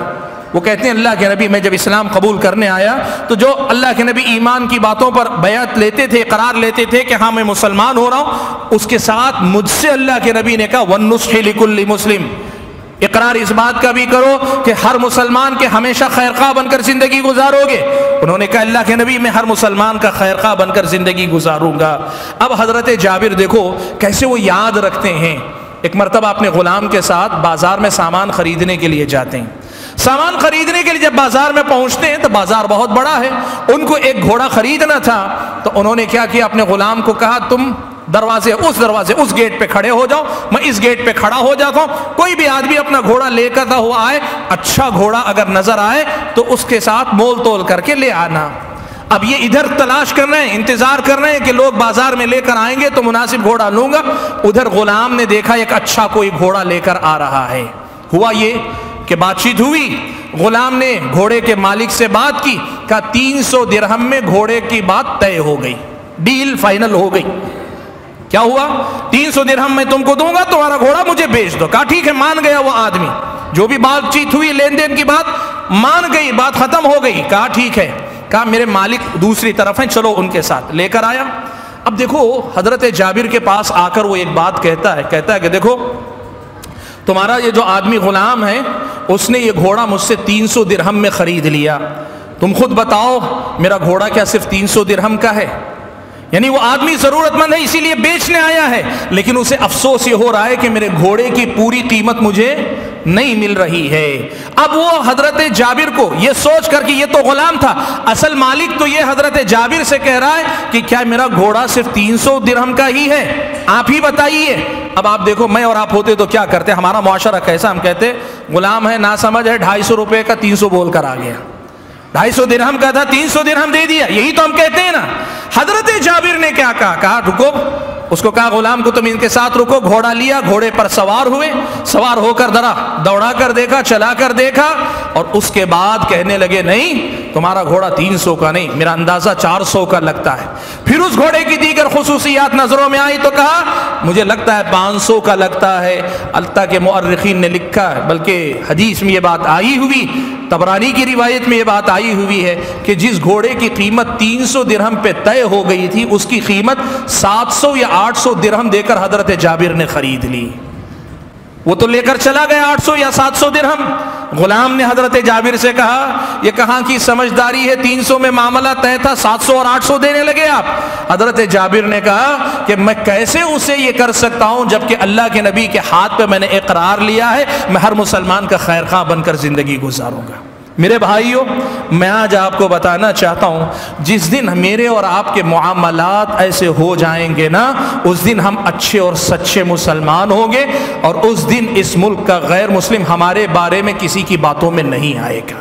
وہ کہتے ہیں اللہ کے نبی میں جب اسلام قبول کرنے آیا تو جو اللہ کے نبی ایمان کی باتوں پر بیعت لیتے تھے، قرار لیتے تھے کہ ہاں میں مسلمان ہو رہا ہوں، اس کے ساتھ مجھ سے اللہ کے نبی نے کہا وَالنُّصْحِ لِكُلِّ مُسْلِمٍ، اقرار اس بات کا بھی کرو کہ ہر مسلمان کے ہمیشہ خیر خواہ بن کر زندگی گزارو گے۔ انہوں نے کہا اللہ کے نبی میں ہر مسلمان کا خیر خواہ بن کر زندگی گزاروں گا۔ اب حضرت جابر دیکھو کیسے وہ یاد رکھتے ہیں، ایک مرتبہ اپنے غلام کے ساتھ بازار میں سامان خریدنے کے لیے جاتے ہیں۔ سامان خریدنے کے لیے جب بازار میں پہنچتے ہیں تو بازار بہت بڑا ہے، ان کو ایک گھوڑا خریدنا تھا، تو انہوں نے کیا کیا، اپنے غلام کو کہا تم دروازے اس گیٹ پہ کھڑے ہو جاؤ، میں اس گیٹ پہ کھڑا ہو جاتا ہوں، کوئی بھی آدمی اپنا گھوڑا لے کر ہوا آئے، اچھا گھوڑا اگر نظر آئے تو اس کے ساتھ مول تول کر کے لے آنا۔ اب یہ ادھر تلاش کر رہے ہیں، انتظار کر رہے ہیں کہ لوگ بازار میں لے کر آئیں گے تو مناسب گھوڑا لوں گا، ادھر غلام نے دیکھا ایک اچھا کوئی گھوڑا لے کر آ رہا ہے۔ ہوا یہ کہ بات چیت ہوئی، غلام نے گھوڑے کے مالک سے بات کی، کہا 300 درہم میں گھوڑے کی بات طے ہو گئی، ڈیل فائنل ہو گئی۔ کیا ہوا، 300 درہم میں تم کو دوں گا، تمہارا گھوڑا مجھے بیچ دو۔ کہا ٹھیک ہے، مان گیا وہ آدمی، جو بھی بات چیت ہوئی لین دین کی بات مان گئی، بات ختم ہو گئی۔ کہا ٹھیک ہے، کہا میرے مالک دوسری طرف ہیں، چلو ان کے ساتھ لے کر آیا۔ اب دیکھو حضرت جابر کے پاس آ کر وہ ایک بات کہتا ہے کہ دیکھو تمہارا یہ جو آدمی غلام ہے اس نے یہ گھوڑا مجھ سے 300 درہم میں خرید لیا، تم خود بتاؤ میرا گھوڑا کیا صرف 300 درہم کا ہے؟ یعنی وہ آدمی ضرورت مند ہے اسی لیے بیچنے آیا ہے، لیکن اسے افسوس یہ ہو رہا ہے کہ میرے گھوڑے کی پوری قیمت مجھے نہیں مل رہی ہے۔ اب وہ حضرت جابر کو یہ سوچ کر کہ یہ تو غلام تھا، اصل مالک تو یہ حضرت جابر سے کہہ رہا ہے کہ کیا میرا گھوڑا صرف 300 درہم کا ہی ہے، آپ ہی بتائیے۔ اب آپ دیکھو میں اور آپ ہوتے تو کیا کرتے، ہمارا معاشرہ کیسا، ہم کہتے غلام ہے نا سمجھ ہے، 250 روپے کا 300 بول کر آ گیا، 250 درہم کا تھا 300 درہم دے دیا، یہی تو ہم کہتے ہیں نا۔ حضرت جابر نے کیا کہا رکو، اس کو کہا غلام کو تم ان کے ساتھ رکو، گھوڑا لیا، گھوڑے پر سوار ہوئے، سوار ہو کر ذرا دوڑا کر دیکھا، چلا کر دیکھا، اور اس کے بعد کہنے لگے نہیں تمہارا گھوڑا 300 کا نہیں، میرا اندازہ 400 کا لگتا ہے۔ پھر اس گھوڑے کی دیگر خصوصیات نظروں میں آئی تو کہا مجھے لگتا ہے 500 کا لگتا ہے۔ البتہ کہ مؤرخین نے لکھا ہے، بلکہ حدیث میں یہ بات آئی ہوئی، طبرانی کی روایت میں یہ بات آئی ہوئی ہے کہ جس گھوڑے کی قیمت 300 درہم پہ طے ہو گئی تھی اس کی قیمت 700 یا 800 درہم دے کر حضرت جابر نے خرید لی۔ وہ تو لے کر چلا گیا 800 یا 700 درہم۔ غلام نے حضرت جابر سے کہا یہ کہاں کی سمجھداری ہے، 300 میں معاملہ طے تھا، 700 اور 800 دینے لگے آپ۔ حضرت جابر نے کہا کہ میں کیسے اسے یہ کر سکتا ہوں جبکہ اللہ کے نبی کے ہاتھ پہ میں نے اقرار لیا ہے میں ہر مسلمان کا خیر خواہ بن کر زندگی گزاروں گا۔ میرے بھائیوں، میں آج آپ کو بتانا چاہتا ہوں جس دن میرے اور آپ کے معاملات ایسے ہو جائیں گے نا، اس دن ہم اچھے اور سچے مسلمان ہوں گے، اور اس دن اس ملک کا غیر مسلم ہمارے بارے میں کسی کی باتوں میں نہیں آئے گا۔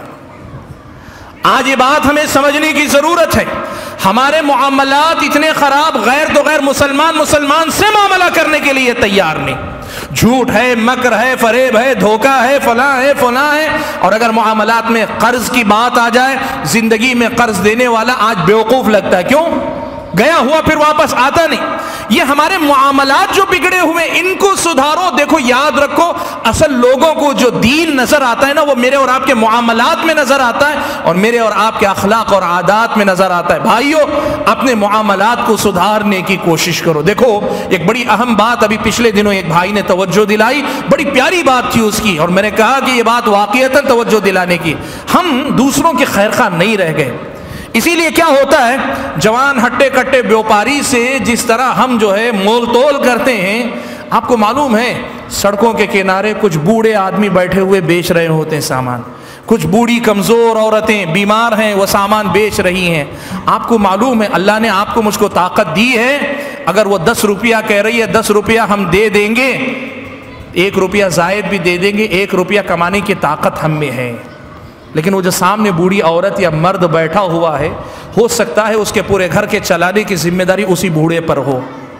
آج یہ بات ہمیں سمجھنے کی ضرورت ہے، ہمارے معاملات اتنے خراب، غیر مسلمان سے معاملہ کرنے کے لیے تیار نہیں، جھوٹ ہے، مکر ہے، فریب ہے، دھوکہ ہے، فلاں ہے۔ اور اگر معاملات میں قرض کی بات آ جائے، زندگی میں قرض دینے والا آج بیوقوف لگتا ہے، کیوں؟ گیا ہوا پھر واپس آتا نہیں۔ یہ ہمارے معاملات جو بگڑے ہوئے ان کو سدھارو۔ دیکھو یاد رکھو، اصل لوگوں کو جو دین نظر آتا ہے نا وہ میرے اور آپ کے معاملات میں نظر آتا ہے، اور میرے اور آپ کے اخلاق اور عادات میں نظر آتا ہے۔ بھائیو، اپنے معاملات کو سدھارنے کی کوشش کرو۔ دیکھو ایک بڑی اہم بات ابھی پچھلے دنوں ایک بھائی نے توجہ دلائی، بڑی پیاری بات تھی اس کی، اور میں نے کہا کہ یہ بات واقعتاً توجہ دلانے کی، ہم دوسروں کے خیر خواہ نہیں رہ گئے۔ اسی لیے کیا ہوتا ہے، جوان ہٹے کٹے بیوپاری سے جس طرح ہم جو ہے مول تول کرتے ہیں، آپ کو معلوم ہے سڑکوں کے کنارے کچھ بوڑھے آدمی بیٹھے ہوئے بیچ رہے ہوتے ہیں سامان، کچھ بوڑھی کمزور عورتیں بیمار ہیں وہ سامان بیچ رہی ہیں۔ آپ کو معلوم ہے اللہ نے آپ کو مجھ کو طاقت دی ہے، اگر وہ 10 روپیہ کہہ رہی ہے 10 روپیہ ہم دے دیں گے، 1 روپیہ زائد بھی دے دیں گے، 1 روپیہ کمانے کی طاقت ہم میں ہے۔ لیکن وہ جو سامنے بوڑھی عورت یا مرد بیٹھا ہوا ہے، ہو سکتا ہے اس کے پورے گھر کے چلانے کی ذمہ داری اسی بوڑھے پر ہو۔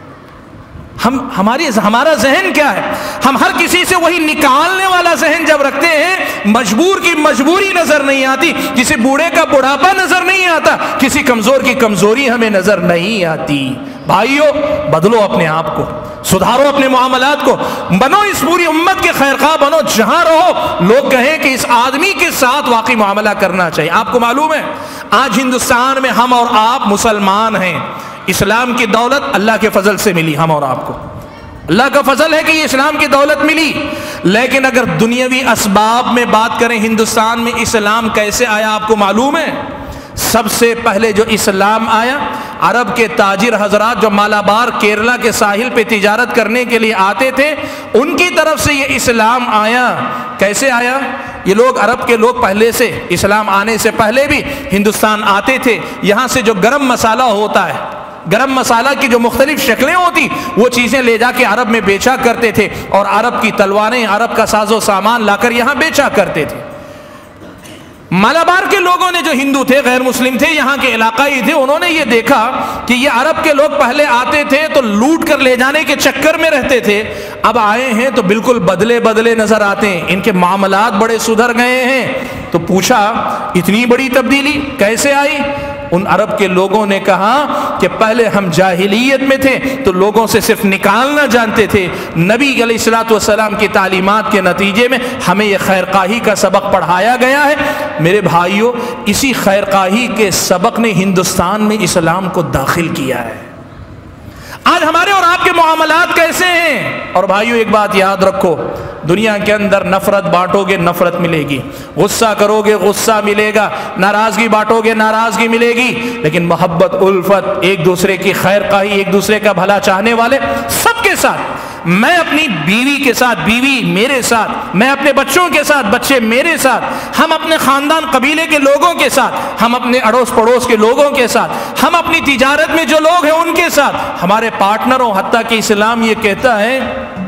ہمارا ذہن کیا ہے، ہم ہر کسی سے وہی نکالنے والا ذہن جب رکھتے ہیں، مجبور کی مجبوری نظر نہیں آتی، کسی بوڑھے کا بڑھاپا نظر نہیں آتا، کسی کمزور کی کمزوری ہمیں نظر نہیں آتی۔ بھائیو بدلو اپنے آپ کو، سدھارو اپنے معاملات کو، بنو اس پوری امت کے خیر خواہ بنو، جہاں رہو لوگ کہیں کہ اس آدمی کے ساتھ واقعی معاملہ کرنا چاہیے۔ آپ کو معلوم ہے آج ہندوستان میں ہم اور آپ مسلمان ہیں، اسلام کی دولت اللہ کے فضل سے ملی ہم اور آپ کو، اللہ کا فضل ہے کہ یہ اسلام کی دولت ملی، لیکن اگر دنیاوی اسباب میں بات کریں ہندوستان میں اسلام کیسے آیا آپ کو معلوم ہے؟ سب سے پہلے جو اسلام آیا، عرب کے تاجر حضرات جو مالابار کیرلا کے ساحل پہ تجارت کرنے کے لیے آتے تھے، ان کی طرف سے یہ اسلام آیا۔ کیسے آیا؟ یہ لوگ عرب کے لوگ پہلے سے اسلام آنے سے پہلے بھی ہندوستان آتے تھے، یہاں سے جو گرم مسالہ ہوتا ہے، گرم مسالہ کی جو مختلف شکلیں ہوتی وہ چیزیں لے جا کے عرب میں بیچا کرتے تھے، اور عرب کی تلواریں، عرب کا ساز و سامان لا کر یہاں بیچا کرتے تھے۔ مالابار کے لوگوں نے جو ہندو تھے، غیر مسلم تھے، یہاں کے علاقائی تھے، انہوں نے یہ دیکھا کہ یہ عرب کے لوگ پہلے آتے تھے تو لوٹ کر لے جانے کے چکر میں رہتے تھے، اب آئے ہیں تو بالکل بدلے بدلے نظر آتے ہیں، ان کے معاملات بڑے سدھر گئے ہیں۔ تو پوچھا اتنی بڑی تبدیلی کیسے آئی؟ ان عرب کے لوگوں نے کہا کہ پہلے ہم جاہلیت میں تھے تو لوگوں سے صرف نکالنا جانتے تھے، نبی علیہ الصلوۃ والسلام کی تعلیمات کے نتیجے میں ہمیں یہ خیرخواہی کا سبق پڑھایا گیا ہے۔ میرے بھائیوں، اسی خیرخواہی کے سبق نے ہندوستان میں اسلام کو داخل کیا ہے۔ آج ہمارے اور آپ کے معاملات کیسے ہیں؟ اور بھائیوں ایک بات یاد رکھو، دنیا کے اندر نفرت بانٹو گے نفرت ملے گی، غصہ کرو گے غصہ ملے گا، ناراضگی بانٹو گے ناراضگی ملے گی، لیکن محبت، الفت، ایک دوسرے کی خیر خواہی، ایک دوسرے کا بھلا چاہنے والے سب کے ساتھ، میں اپنی بیوی کے ساتھ، بیوی میرے ساتھ، میں اپنے بچوں کے ساتھ، بچے میرے ساتھ، ہم اپنے خاندان قبیلے کے لوگوں کے ساتھ، ہم اپنے اڑوس پڑوس کے لوگوں کے ساتھ، ہم اپنی تجارت میں جو لوگ ہیں ان کے ساتھ، ہمارے پارٹنروں، حتیٰ کہ اسلام یہ کہتا ہے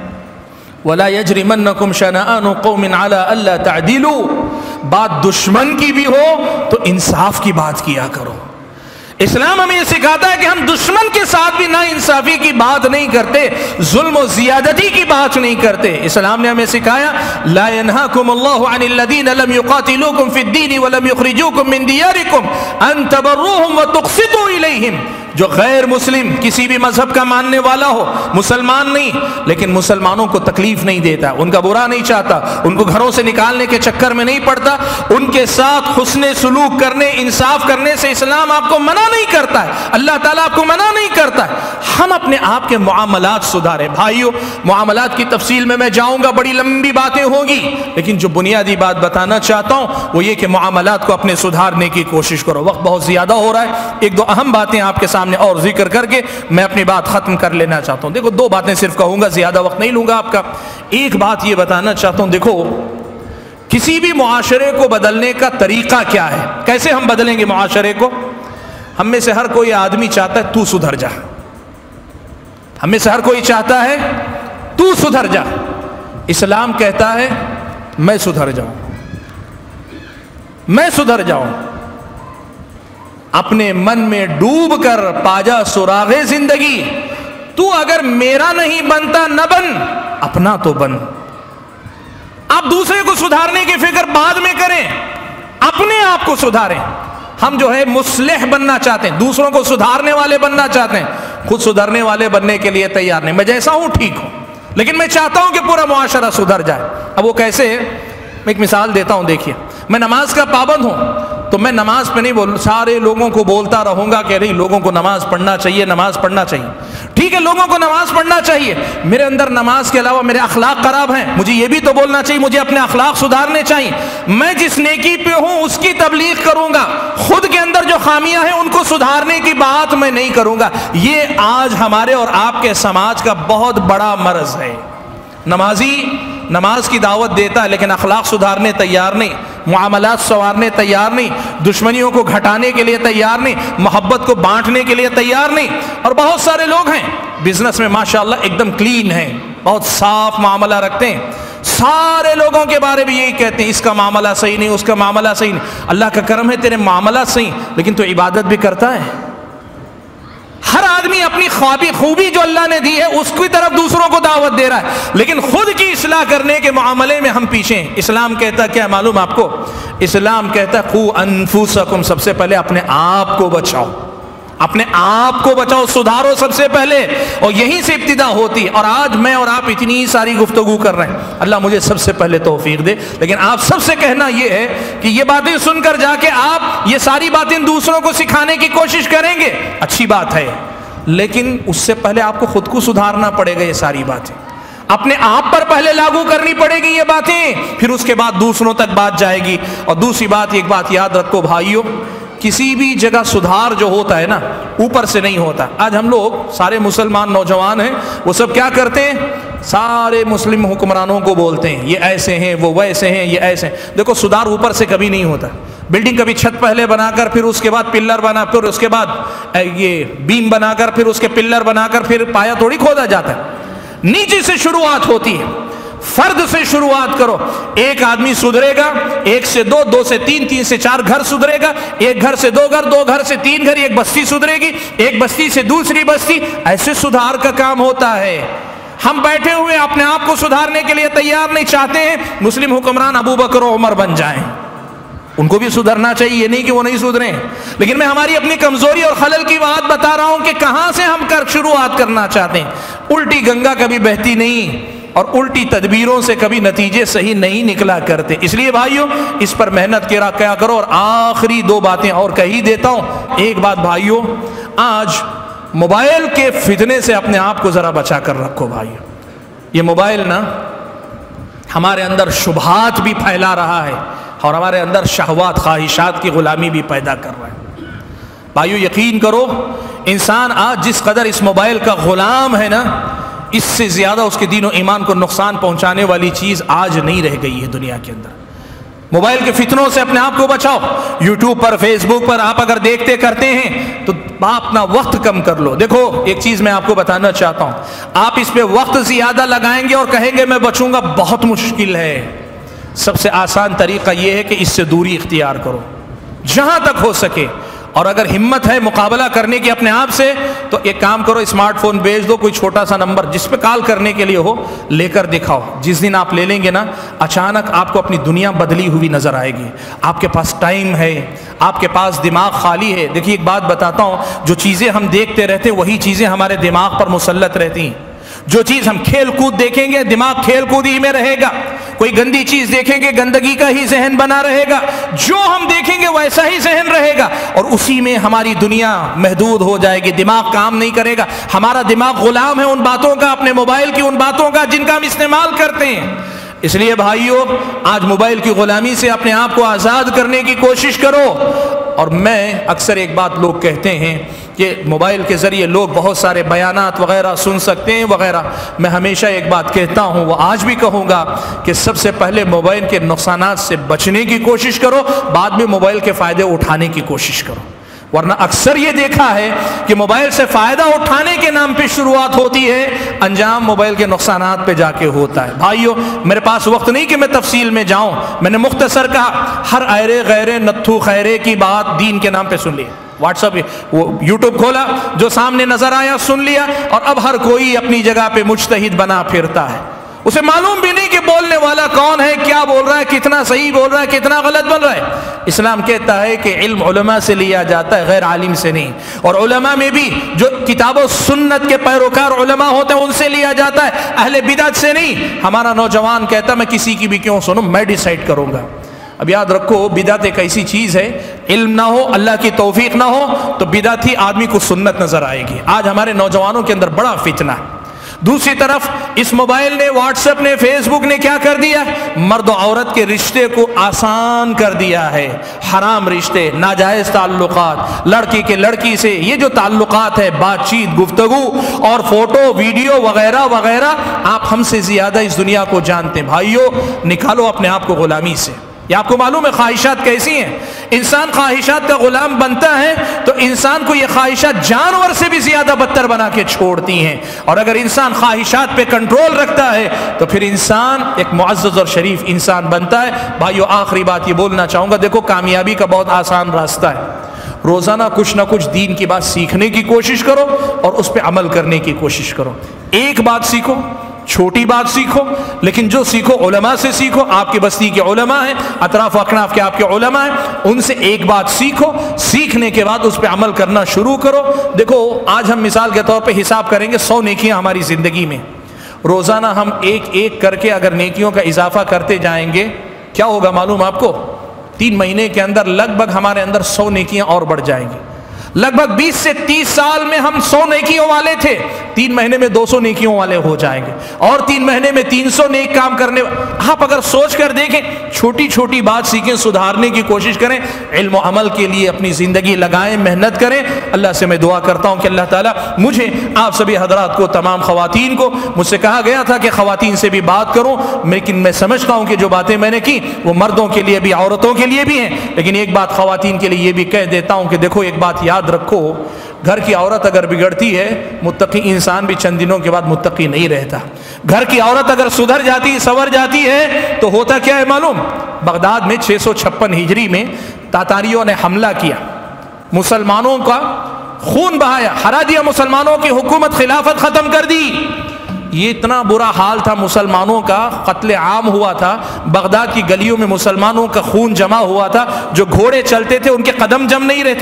وَلَا يَجْرِمَنَّكُمْ شَنَآنُ قَوْمٍ عَلَىٰ أَلَّا تَعْدِلُوا، بات دشمن کی بھی ہو تو انصاف کی بات کیا کرو۔ اسلام ہمیں یہ سکھاتا ہے کہ ہم دشمن کے ساتھ بھی نا انصافی کی بات نہیں کرتے، ظلم و زیادتی کی بات نہیں کرتے۔ اسلام نے ہمیں سکھایا لا ينهاكم الله عن الذين لم يقاتلوكم في الدين ولم يخرجوكم من دياركم ان تبروهم وتقسطوا اليهم، جو غیر مسلم کسی بھی مذہب کا ماننے والا ہو، مسلمان نہیں لیکن مسلمانوں کو تکلیف نہیں دیتا، ان کا برا نہیں چاہتا، ان کو گھروں سے نکالنے کے چکر میں نہیں پڑتا، ان کے ساتھ حسن سلوک کرنے، انصاف کرنے سے اسلام آپ کو منع نہیں کرتا ہے، اللہ تعالیٰ آپ کو منع نہیں کرتا ہے۔ ہم اپنے آپ کے معاملات سدھاریں۔ بھائیو، معاملات کی تفصیل میں جاؤں گا، بڑی لمبی باتیں ہوگی، لیکن جو بنیادی بات بتانا چاہتا ہوں وہ یہ کہ معاملات کو اپنے سدھارنے کی کوشش کرو۔ وقت بہت زیادہ ہو رہا ہے، ایک دو اہم باتیں آپ کے سامنے اور ذکر کر کے میں اپنی بات ختم کر لینا چاہتا ہوں۔ دیکھو دو باتیں صرف کہوں گا، زیادہ وقت نہیں لوں گا آپ کا۔ ایک بات یہ بتانا چاہتا ہوں، دیکھو کسی بھی معاشرے کو بدلنے کا طریقہ کیا ہے، کیسے ہم بدلیں گے معاشرے کو؟ ہم میں سے ہر کوئی آدمی چاہتا ہے تو سدھر جا، ہم میں سے ہر کوئی چاہتا ہے تو سدھر جا۔ اسلام کہتا ہے میں سدھر جاؤں، میں سدھر جاؤں، اپنے من میں ڈوب کر پاجا سراغ زندگی، تو اگر میرا نہیں بنتا نہ بن، اپنا تو بن۔ آپ دوسرے کو سدھارنے کی فکر بعد میں کریں، اپنے آپ کو سدھاریں۔ ہم جو ہے مصلح بننا چاہتے ہیں، دوسروں کو سدھارنے والے بننا چاہتے ہیں، خود سدھرنے والے بننے کے لیے تیار نہیں۔ میں جیسا ہوں ٹھیک ہوں، لیکن میں چاہتا ہوں کہ پورا معاشرہ سدھر جائے۔ اب وہ کیسے ہے؟ میں ایک مثال دیتا ہوں، دیکھیے میں نماز کا پابند ہوں تو میں نماز پہ نہیں سارے لوگوں کو بولتا رہوں گا کہ نہیں لوگوں کو نماز پڑھنا چاہیے، نماز پڑھنا چاہیے۔ ٹھیک ہے، لوگوں کو نماز پڑھنا چاہیے، میرے اندر نماز کے علاوہ میرے اخلاق خراب ہیں، مجھے یہ بھی تو بولنا چاہیے، مجھے اپنے اخلاق سدھارنے چاہیے۔ میں جس نیکی پہ ہوں اس کی تبلیغ کروں گا، خود کے اندر جو خامیاں ہیں ان کو سدھارنے کی بات میں نہیں کروں گا۔ یہ آج ہمارے اور آپ کے سماج کا بہت بڑا مرض ہے۔ نمازی نماز کی دعوت دیتا ہے لیکن اخلاق سدھارنے تیار نہیں، معاملات سنوارنے تیار نہیں، دشمنیوں کو گھٹانے کے لیے تیار نہیں، محبت کو بانٹنے کے لیے تیار نہیں۔ اور بہت سارے لوگ ہیں بزنس میں ماشاءاللہ ایک دم کلین ہیں، بہت صاف معاملہ رکھتے ہیں، سارے لوگوں کے بارے میں یہی کہتے ہیں اس کا معاملہ صحیح نہیں، اس کا معاملہ صحیح نہیں۔ اللہ کا کرم ہے تیرے معاملات صحیح، لیکن تو عبادت بھی کرتا ہے۔ ہر آدمی اپنی خوبی جو اللہ نے دی ہے اس کی طرف دوسروں کو دعوت دے رہا ہے، لیکن خود کی اصلاح کرنے کے معاملے میں ہم پیچھے ہیں۔ اسلام کہتا ہے کیا معلوم آپ کو؟ اسلام کہتا ہے قو انفسکم، سب سے پہلے اپنے آپ کو بچاؤ، اپنے آپ کو بچاؤ، سدھارو سب سے پہلے، اور یہیں سے ابتدا ہوتی ہے۔ اور آج میں اور آپ اتنی ساری گفتگو کر رہے ہیں، اللہ مجھے سب سے پہلے توفیق دے، لیکن آپ سب سے کہنا یہ ہے کہ یہ باتیں سن کر جا کے آپ یہ ساری باتیں دوسروں کو سکھانے کی کوشش کریں گے، اچھی بات ہے، لیکن اس سے پہلے آپ کو خود کو سدھارنا پڑے گا۔ یہ ساری باتیں اپنے آپ پر پہلے لاگو کرنی پڑے گی یہ باتیں، پھر اس کے بعد دوسروں تک بات جائے گی۔ اور دوسری بات، ایک بات یاد رکھو بھائیوں، کسی بھی جگہ سدھار جو ہوتا ہے نا، اوپر سے نہیں ہوتا۔ آج ہم لوگ سارے مسلمان نوجوان ہیں، وہ سب کیا کرتے ہیں؟ سارے مسلم حکمرانوں کو بولتے ہیں یہ ایسے ہیں، وہ ویسے ہیں، یہ ایسے ہیں۔ دیکھو سدھار اوپر سے کبھی نہیں ہوتا۔ بلڈنگ کبھی چھت پہلے بنا کر، پھر اس کے بعد پلر بنا، پھر اس کے بعد یہ بیم بنا کر، پھر اس کے پلر بنا کر، پھر پایا تھوڑی کھودا جاتا ہے۔ نیچے سے شروعات ہوتی ہے، فرد سے شروعات کرو۔ ایک آدمی سدھرے گا، ایک سے دو، دو سے تین، تین سے چار گھر سدھرے گا، ایک گھر سے دو گھر، دو گھر سے تین گھر، ایک بستی سدھرے گی، ایک بستی سے دوسری بستی، ایسے سدھار کا کام ہوتا ہے۔ ہم بیٹھے ہوئے اپنے آپ کو سدھارنے کے لیے تیار نہیں، چاہتے ہیں مسلم حکمران ابو بکر و عمر بن جائیں۔ ان کو بھی سدھرنا چاہیے، یہ نہیں کہ وہ نہیں سدھریں، لیکن میں ہماری اپنی کمزوری اور خلل کی بات بتا رہا ہوں کہ کہاں سے ہم شروعات کرنا چاہتے ہیں۔ الٹی گنگا کبھی بہتی نہیں، اور الٹی تدبیروں سے کبھی نتیجے صحیح نہیں نکلا کرتے۔ اس لیے بھائیوں اس پر محنت کیا کرو۔ اور آخری دو باتیں اور کہی دیتا ہوں۔ ایک بات بھائیوں، آج موبائل کے فتنے سے اپنے آپ کو ذرا بچا کر رکھو بھائیوں۔ یہ موبائل نا ہمارے اندر شبہات بھی پھیلا رہا ہے، اور ہمارے اندر شہوات، خواہشات کی غلامی بھی پیدا کر رہا ہے۔ بھائیو یقین کرو، انسان آج جس قدر اس موبائل کا غلام ہے نا، اس سے زیادہ اس کے دین و ایمان کو نقصان پہنچانے والی چیز آج نہیں رہ گئی ہے دنیا کے اندر۔ موبائل کے فتنوں سے اپنے آپ کو بچاؤ۔ یوٹیوب پر، فیس بک پر آپ اگر دیکھتے کرتے ہیں تو اپنا وقت کم کر لو۔ دیکھو ایک چیز میں آپ کو بتانا چاہتا ہوں، آپ اس پہ وقت زیادہ لگائیں گے اور کہیں گے میں بچوں گا، بہت مشکل ہے۔ سب سے آسان طریقہ یہ ہے کہ اس سے دوری اختیار کرو جہاں تک ہو سکے، اور اگر ہمت ہے مقابلہ کرنے کی اپنے آپ سے تو ایک کام کرو، اسمارٹ فون بیچ دو، کوئی چھوٹا سا نمبر جس پہ کال کرنے کے لیے ہو لے کر دکھاؤ۔ جس دن آپ لے لیں گے نا، اچانک آپ کو اپنی دنیا بدلی ہوئی نظر آئے گی۔ آپ کے پاس ٹائم ہے، آپ کے پاس دماغ خالی ہے۔ دیکھیے ایک بات بتاتا ہوں، جو چیزیں ہم دیکھتے رہتے وہی چیزیں ہمارے دماغ پر مسلط رہتی ہیں۔ جو چیز ہم کھیل کود دیکھیں گے، دماغ کھیل کود ہی میں رہے گا۔ کوئی گندی چیز دیکھیں گے، گندگی کا ہی ذہن بنا رہے گا۔ جو ہم دیکھیں گے ویسا ہی ذہن رہے گا، اور اسی میں ہماری دنیا محدود ہو جائے گی۔ دماغ کام نہیں کرے گا، ہمارا دماغ غلام ہے ان باتوں کا، اپنے موبائل کی ان باتوں کا جن کا ہم استعمال کرتے ہیں۔ اس لیے بھائیو آج موبائل کی غلامی سے اپنے آپ کو آزاد کرنے کی کوشش کرو۔ اور میں اکثر ایک بات لوگ کہتے ہیں کہ موبائل کے ذریعے لوگ بہت سارے بیانات وغیرہ سن سکتے ہیں وغیرہ۔ میں ہمیشہ ایک بات کہتا ہوں، وہ آج بھی کہوں گا کہ سب سے پہلے موبائل کے نقصانات سے بچنے کی کوشش کرو، بعد میں موبائل کے فائدے اٹھانے کی کوشش کرو۔ ورنہ اکثر یہ دیکھا ہے کہ موبائل سے فائدہ اٹھانے کے نام پہ شروعات ہوتی ہے، انجام موبائل کے نقصانات پہ جا کے ہوتا ہے۔ بھائیو میرے پاس وقت نہیں کہ میں تفصیل میں جاؤں، میں نے مختصر کہا، ہر ایرے غیرے نتھو خیرے کی بات دین کے نام پہ سن لی۔ واٹس ایپ، وہ یوٹیوب کھولا، جو سامنے نظر آیا سن لیا، اور اب ہر کوئی اپنی جگہ پہ مجتہد بنا پھرتا ہے۔ اسے معلوم بھی نہیں کہ بولنے والا کون ہے، کیا بول رہا ہے، کتنا صحیح بول رہا ہے، کتنا غلط بول رہا ہے۔ اسلام کہتا ہے کہ علم علماء سے لیا جاتا ہے، غیر عالم سے نہیں۔ اور علماء میں بھی جو کتاب و سنت کے پیروکار علماء ہوتے ہیں ان سے لیا جاتا ہے، اہل بدعت سے نہیں۔ ہمارا نوجوان کہتا میں کسی کی بھی کیوں سنوں، میں ڈیسائیڈ کروں گا۔ اب یاد رکھو، بدعت ایک ایسی چیز ہے، علم نہ ہو، اللہ کی توفیق نہ ہو تو بدعت ہی آدمی کو سنت نظر آئے گی۔ آج ہمارے نوجوانوں کے اندر بڑا فتنہ ہے۔ دوسری طرف اس موبائل نے، واٹس ایپ نے، فیس بک نے کیا کر دیا؟ مرد و عورت کے رشتے کو آسان کر دیا ہے۔ حرام رشتے، ناجائز تعلقات، لڑکی کے لڑکی سے یہ جو تعلقات ہے، بات چیت، گفتگو اور فوٹو ویڈیو وغیرہ وغیرہ، آپ ہم سے زیادہ اس دنیا کو جانتے ہیں۔ بھائیو نکالو اپنے آپ کو غلامی سے۔ یہ آپ کو معلوم ہے خواہشات کیسی ہیں؟ انسان خواہشات کا غلام بنتا ہے تو انسان کو یہ خواہشات جانور سے بھی زیادہ بدتر بنا کے چھوڑتی ہیں، اور اگر انسان خواہشات پہ کنٹرول رکھتا ہے تو پھر انسان ایک معزز اور شریف انسان بنتا ہے۔ بھائیو آخری بات یہ بولنا چاہوں گا، دیکھو کامیابی کا بہت آسان راستہ ہے۔ روزانہ کچھ نہ کچھ دین کی بات سیکھنے کی کوشش کرو اور اس پہ عمل کرنے کی کوشش کرو۔ ایک بات سیکھو، چھوٹی بات سیکھو، لیکن جو سیکھو علماء سے سیکھو، آپ کی بستی کے علماء ہیں، اطراف و اکناف کے آپ کے علماء ہیں، ان سے ایک بات سیکھو، سیکھنے کے بعد اس پہ عمل کرنا شروع کرو۔ دیکھو آج ہم مثال کے طور پہ حساب کریں گے 100 نیکیاں ہماری زندگی میں، روزانہ ہم ایک ایک کر کے اگر نیکیوں کا اضافہ کرتے جائیں گے کیا ہوگا معلوم آپ کو؟ 3 مہینے کے اندر لگ بھگ ہمارے اندر 100 نیکیاں اور بڑھ جائیں گی۔ لگ بھگ 20 سے 30 سال میں ہم 100 نیکیوں والے تھے، 3 مہینے میں 200 نیکیوں والے ہو جائیں گے، اور 3 مہینے میں 300 نیک کام کرنے۔ آپ اگر سوچ کر دیکھیں، چھوٹی چھوٹی بات سیکھیں، سدھارنے کی کوشش کریں، علم و عمل کے لیے اپنی زندگی لگائیں، محنت کریں۔ اللہ سے میں دعا کرتا ہوں کہ اللہ تعالیٰ مجھے، آپ سبھی حضرات کو، تمام خواتین کو، مجھ سے کہا گیا تھا کہ خواتین سے بھی بات کروں، لیکن میں سمجھتا ہوں کہ جو باتیں میں نے کی وہ مردوں کے لیے بھی عورتوں کے لیے بھی ہیں، لیکن ایک بات خواتین کے لیے یہ بھی کہہ دیتا ہوں کہ دیکھو ایک بات یاد رکھو، گھر کی عورت اگر بگڑتی ہے، متقی انسان بھی چند دنوں کے بعد متقی نہیں رہتا۔ گھر کی عورت اگر سدھر جاتی، سنور جاتی ہے تو ہوتا کیا ہے معلوم؟ بغداد میں 656 ہجری میں تاتاریوں نے حملہ کیا، مسلمانوں کا خون بہایا، ہرا دیا، مسلمانوں کی حکومت خلافت ختم کر دی۔ یہ اتنا برا حال تھا، مسلمانوں کا قتل عام ہوا تھا، بغداد کی گلیوں میں مسلمانوں کا خون جمع ہوا تھا، جو گھوڑے چلتے تھے ان کے قدم جم نہیں رہے تھے،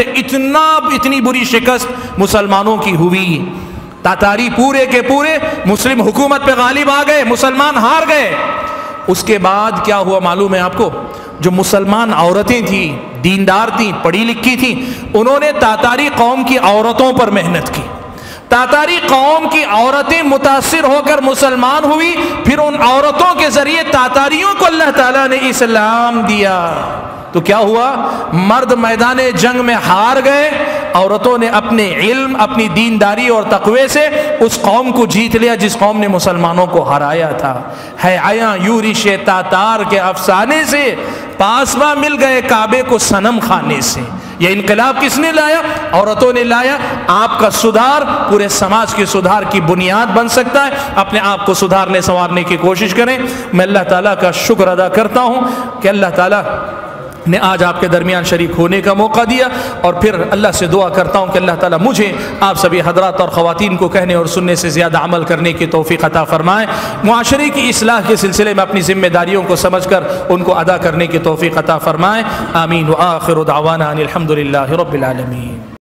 اتنی بری شکست مسلمانوں کی ہوئی۔ تاتاری پورے کے پورے مسلم حکومت پہ غالب آ گئے، مسلمان ہار گئے۔ اس کے بعد کیا ہوا معلوم ہے آپ کو؟ جو مسلمان عورتیں تھیں، دیندار تھیں، پڑھی لکھی تھیں، انہوں نے تاتاری قوم کی عورتوں پر محنت کی۔ تاتاری قوم کی عورتیں متاثر ہو کر مسلمان ہوئی، پھر ان عورتوں کے ذریعے تاتاریوں کو اللہ تعالیٰ نے اسلام دیا۔ تو کیا ہوا؟ مرد میدان جنگ میں ہار گئے، عورتوں نے اپنے علم، اپنی دینداری اور تقوی سے اس قوم کو جیت لیا جس قوم نے مسلمانوں کو ہرایا تھا۔ ہے آیا یورش تاتار کے افسانے سے، پاسباں مل گئے کعبے کو صنم خانے سے۔ یہ انقلاب کس نے لایا؟ عورتوں نے لایا۔ آپ کا سدھار پورے سماج کے سدھار کی بنیاد بن سکتا ہے۔ اپنے آپ کو سدھارنے سنوارنے کی کوشش کریں۔ میں اللہ تعالیٰ کا شکر ادا کرتا ہوں کہ اللہ تعالیٰ نے آج آپ کے درمیان شریک ہونے کا موقع دیا، اور پھر اللہ سے دعا کرتا ہوں کہ اللہ تعالیٰ مجھے، آپ سبھی حضرات اور خواتین کو کہنے اور سننے سے زیادہ عمل کرنے کی توفیق عطا فرمائے، معاشرے کی اصلاح کے سلسلے میں اپنی ذمہ داریوں کو سمجھ کر ان کو ادا کرنے کی توفیق عطا فرمائے۔ آمین۔ وآخر دعوانا ان الحمد للہ رب العالمین۔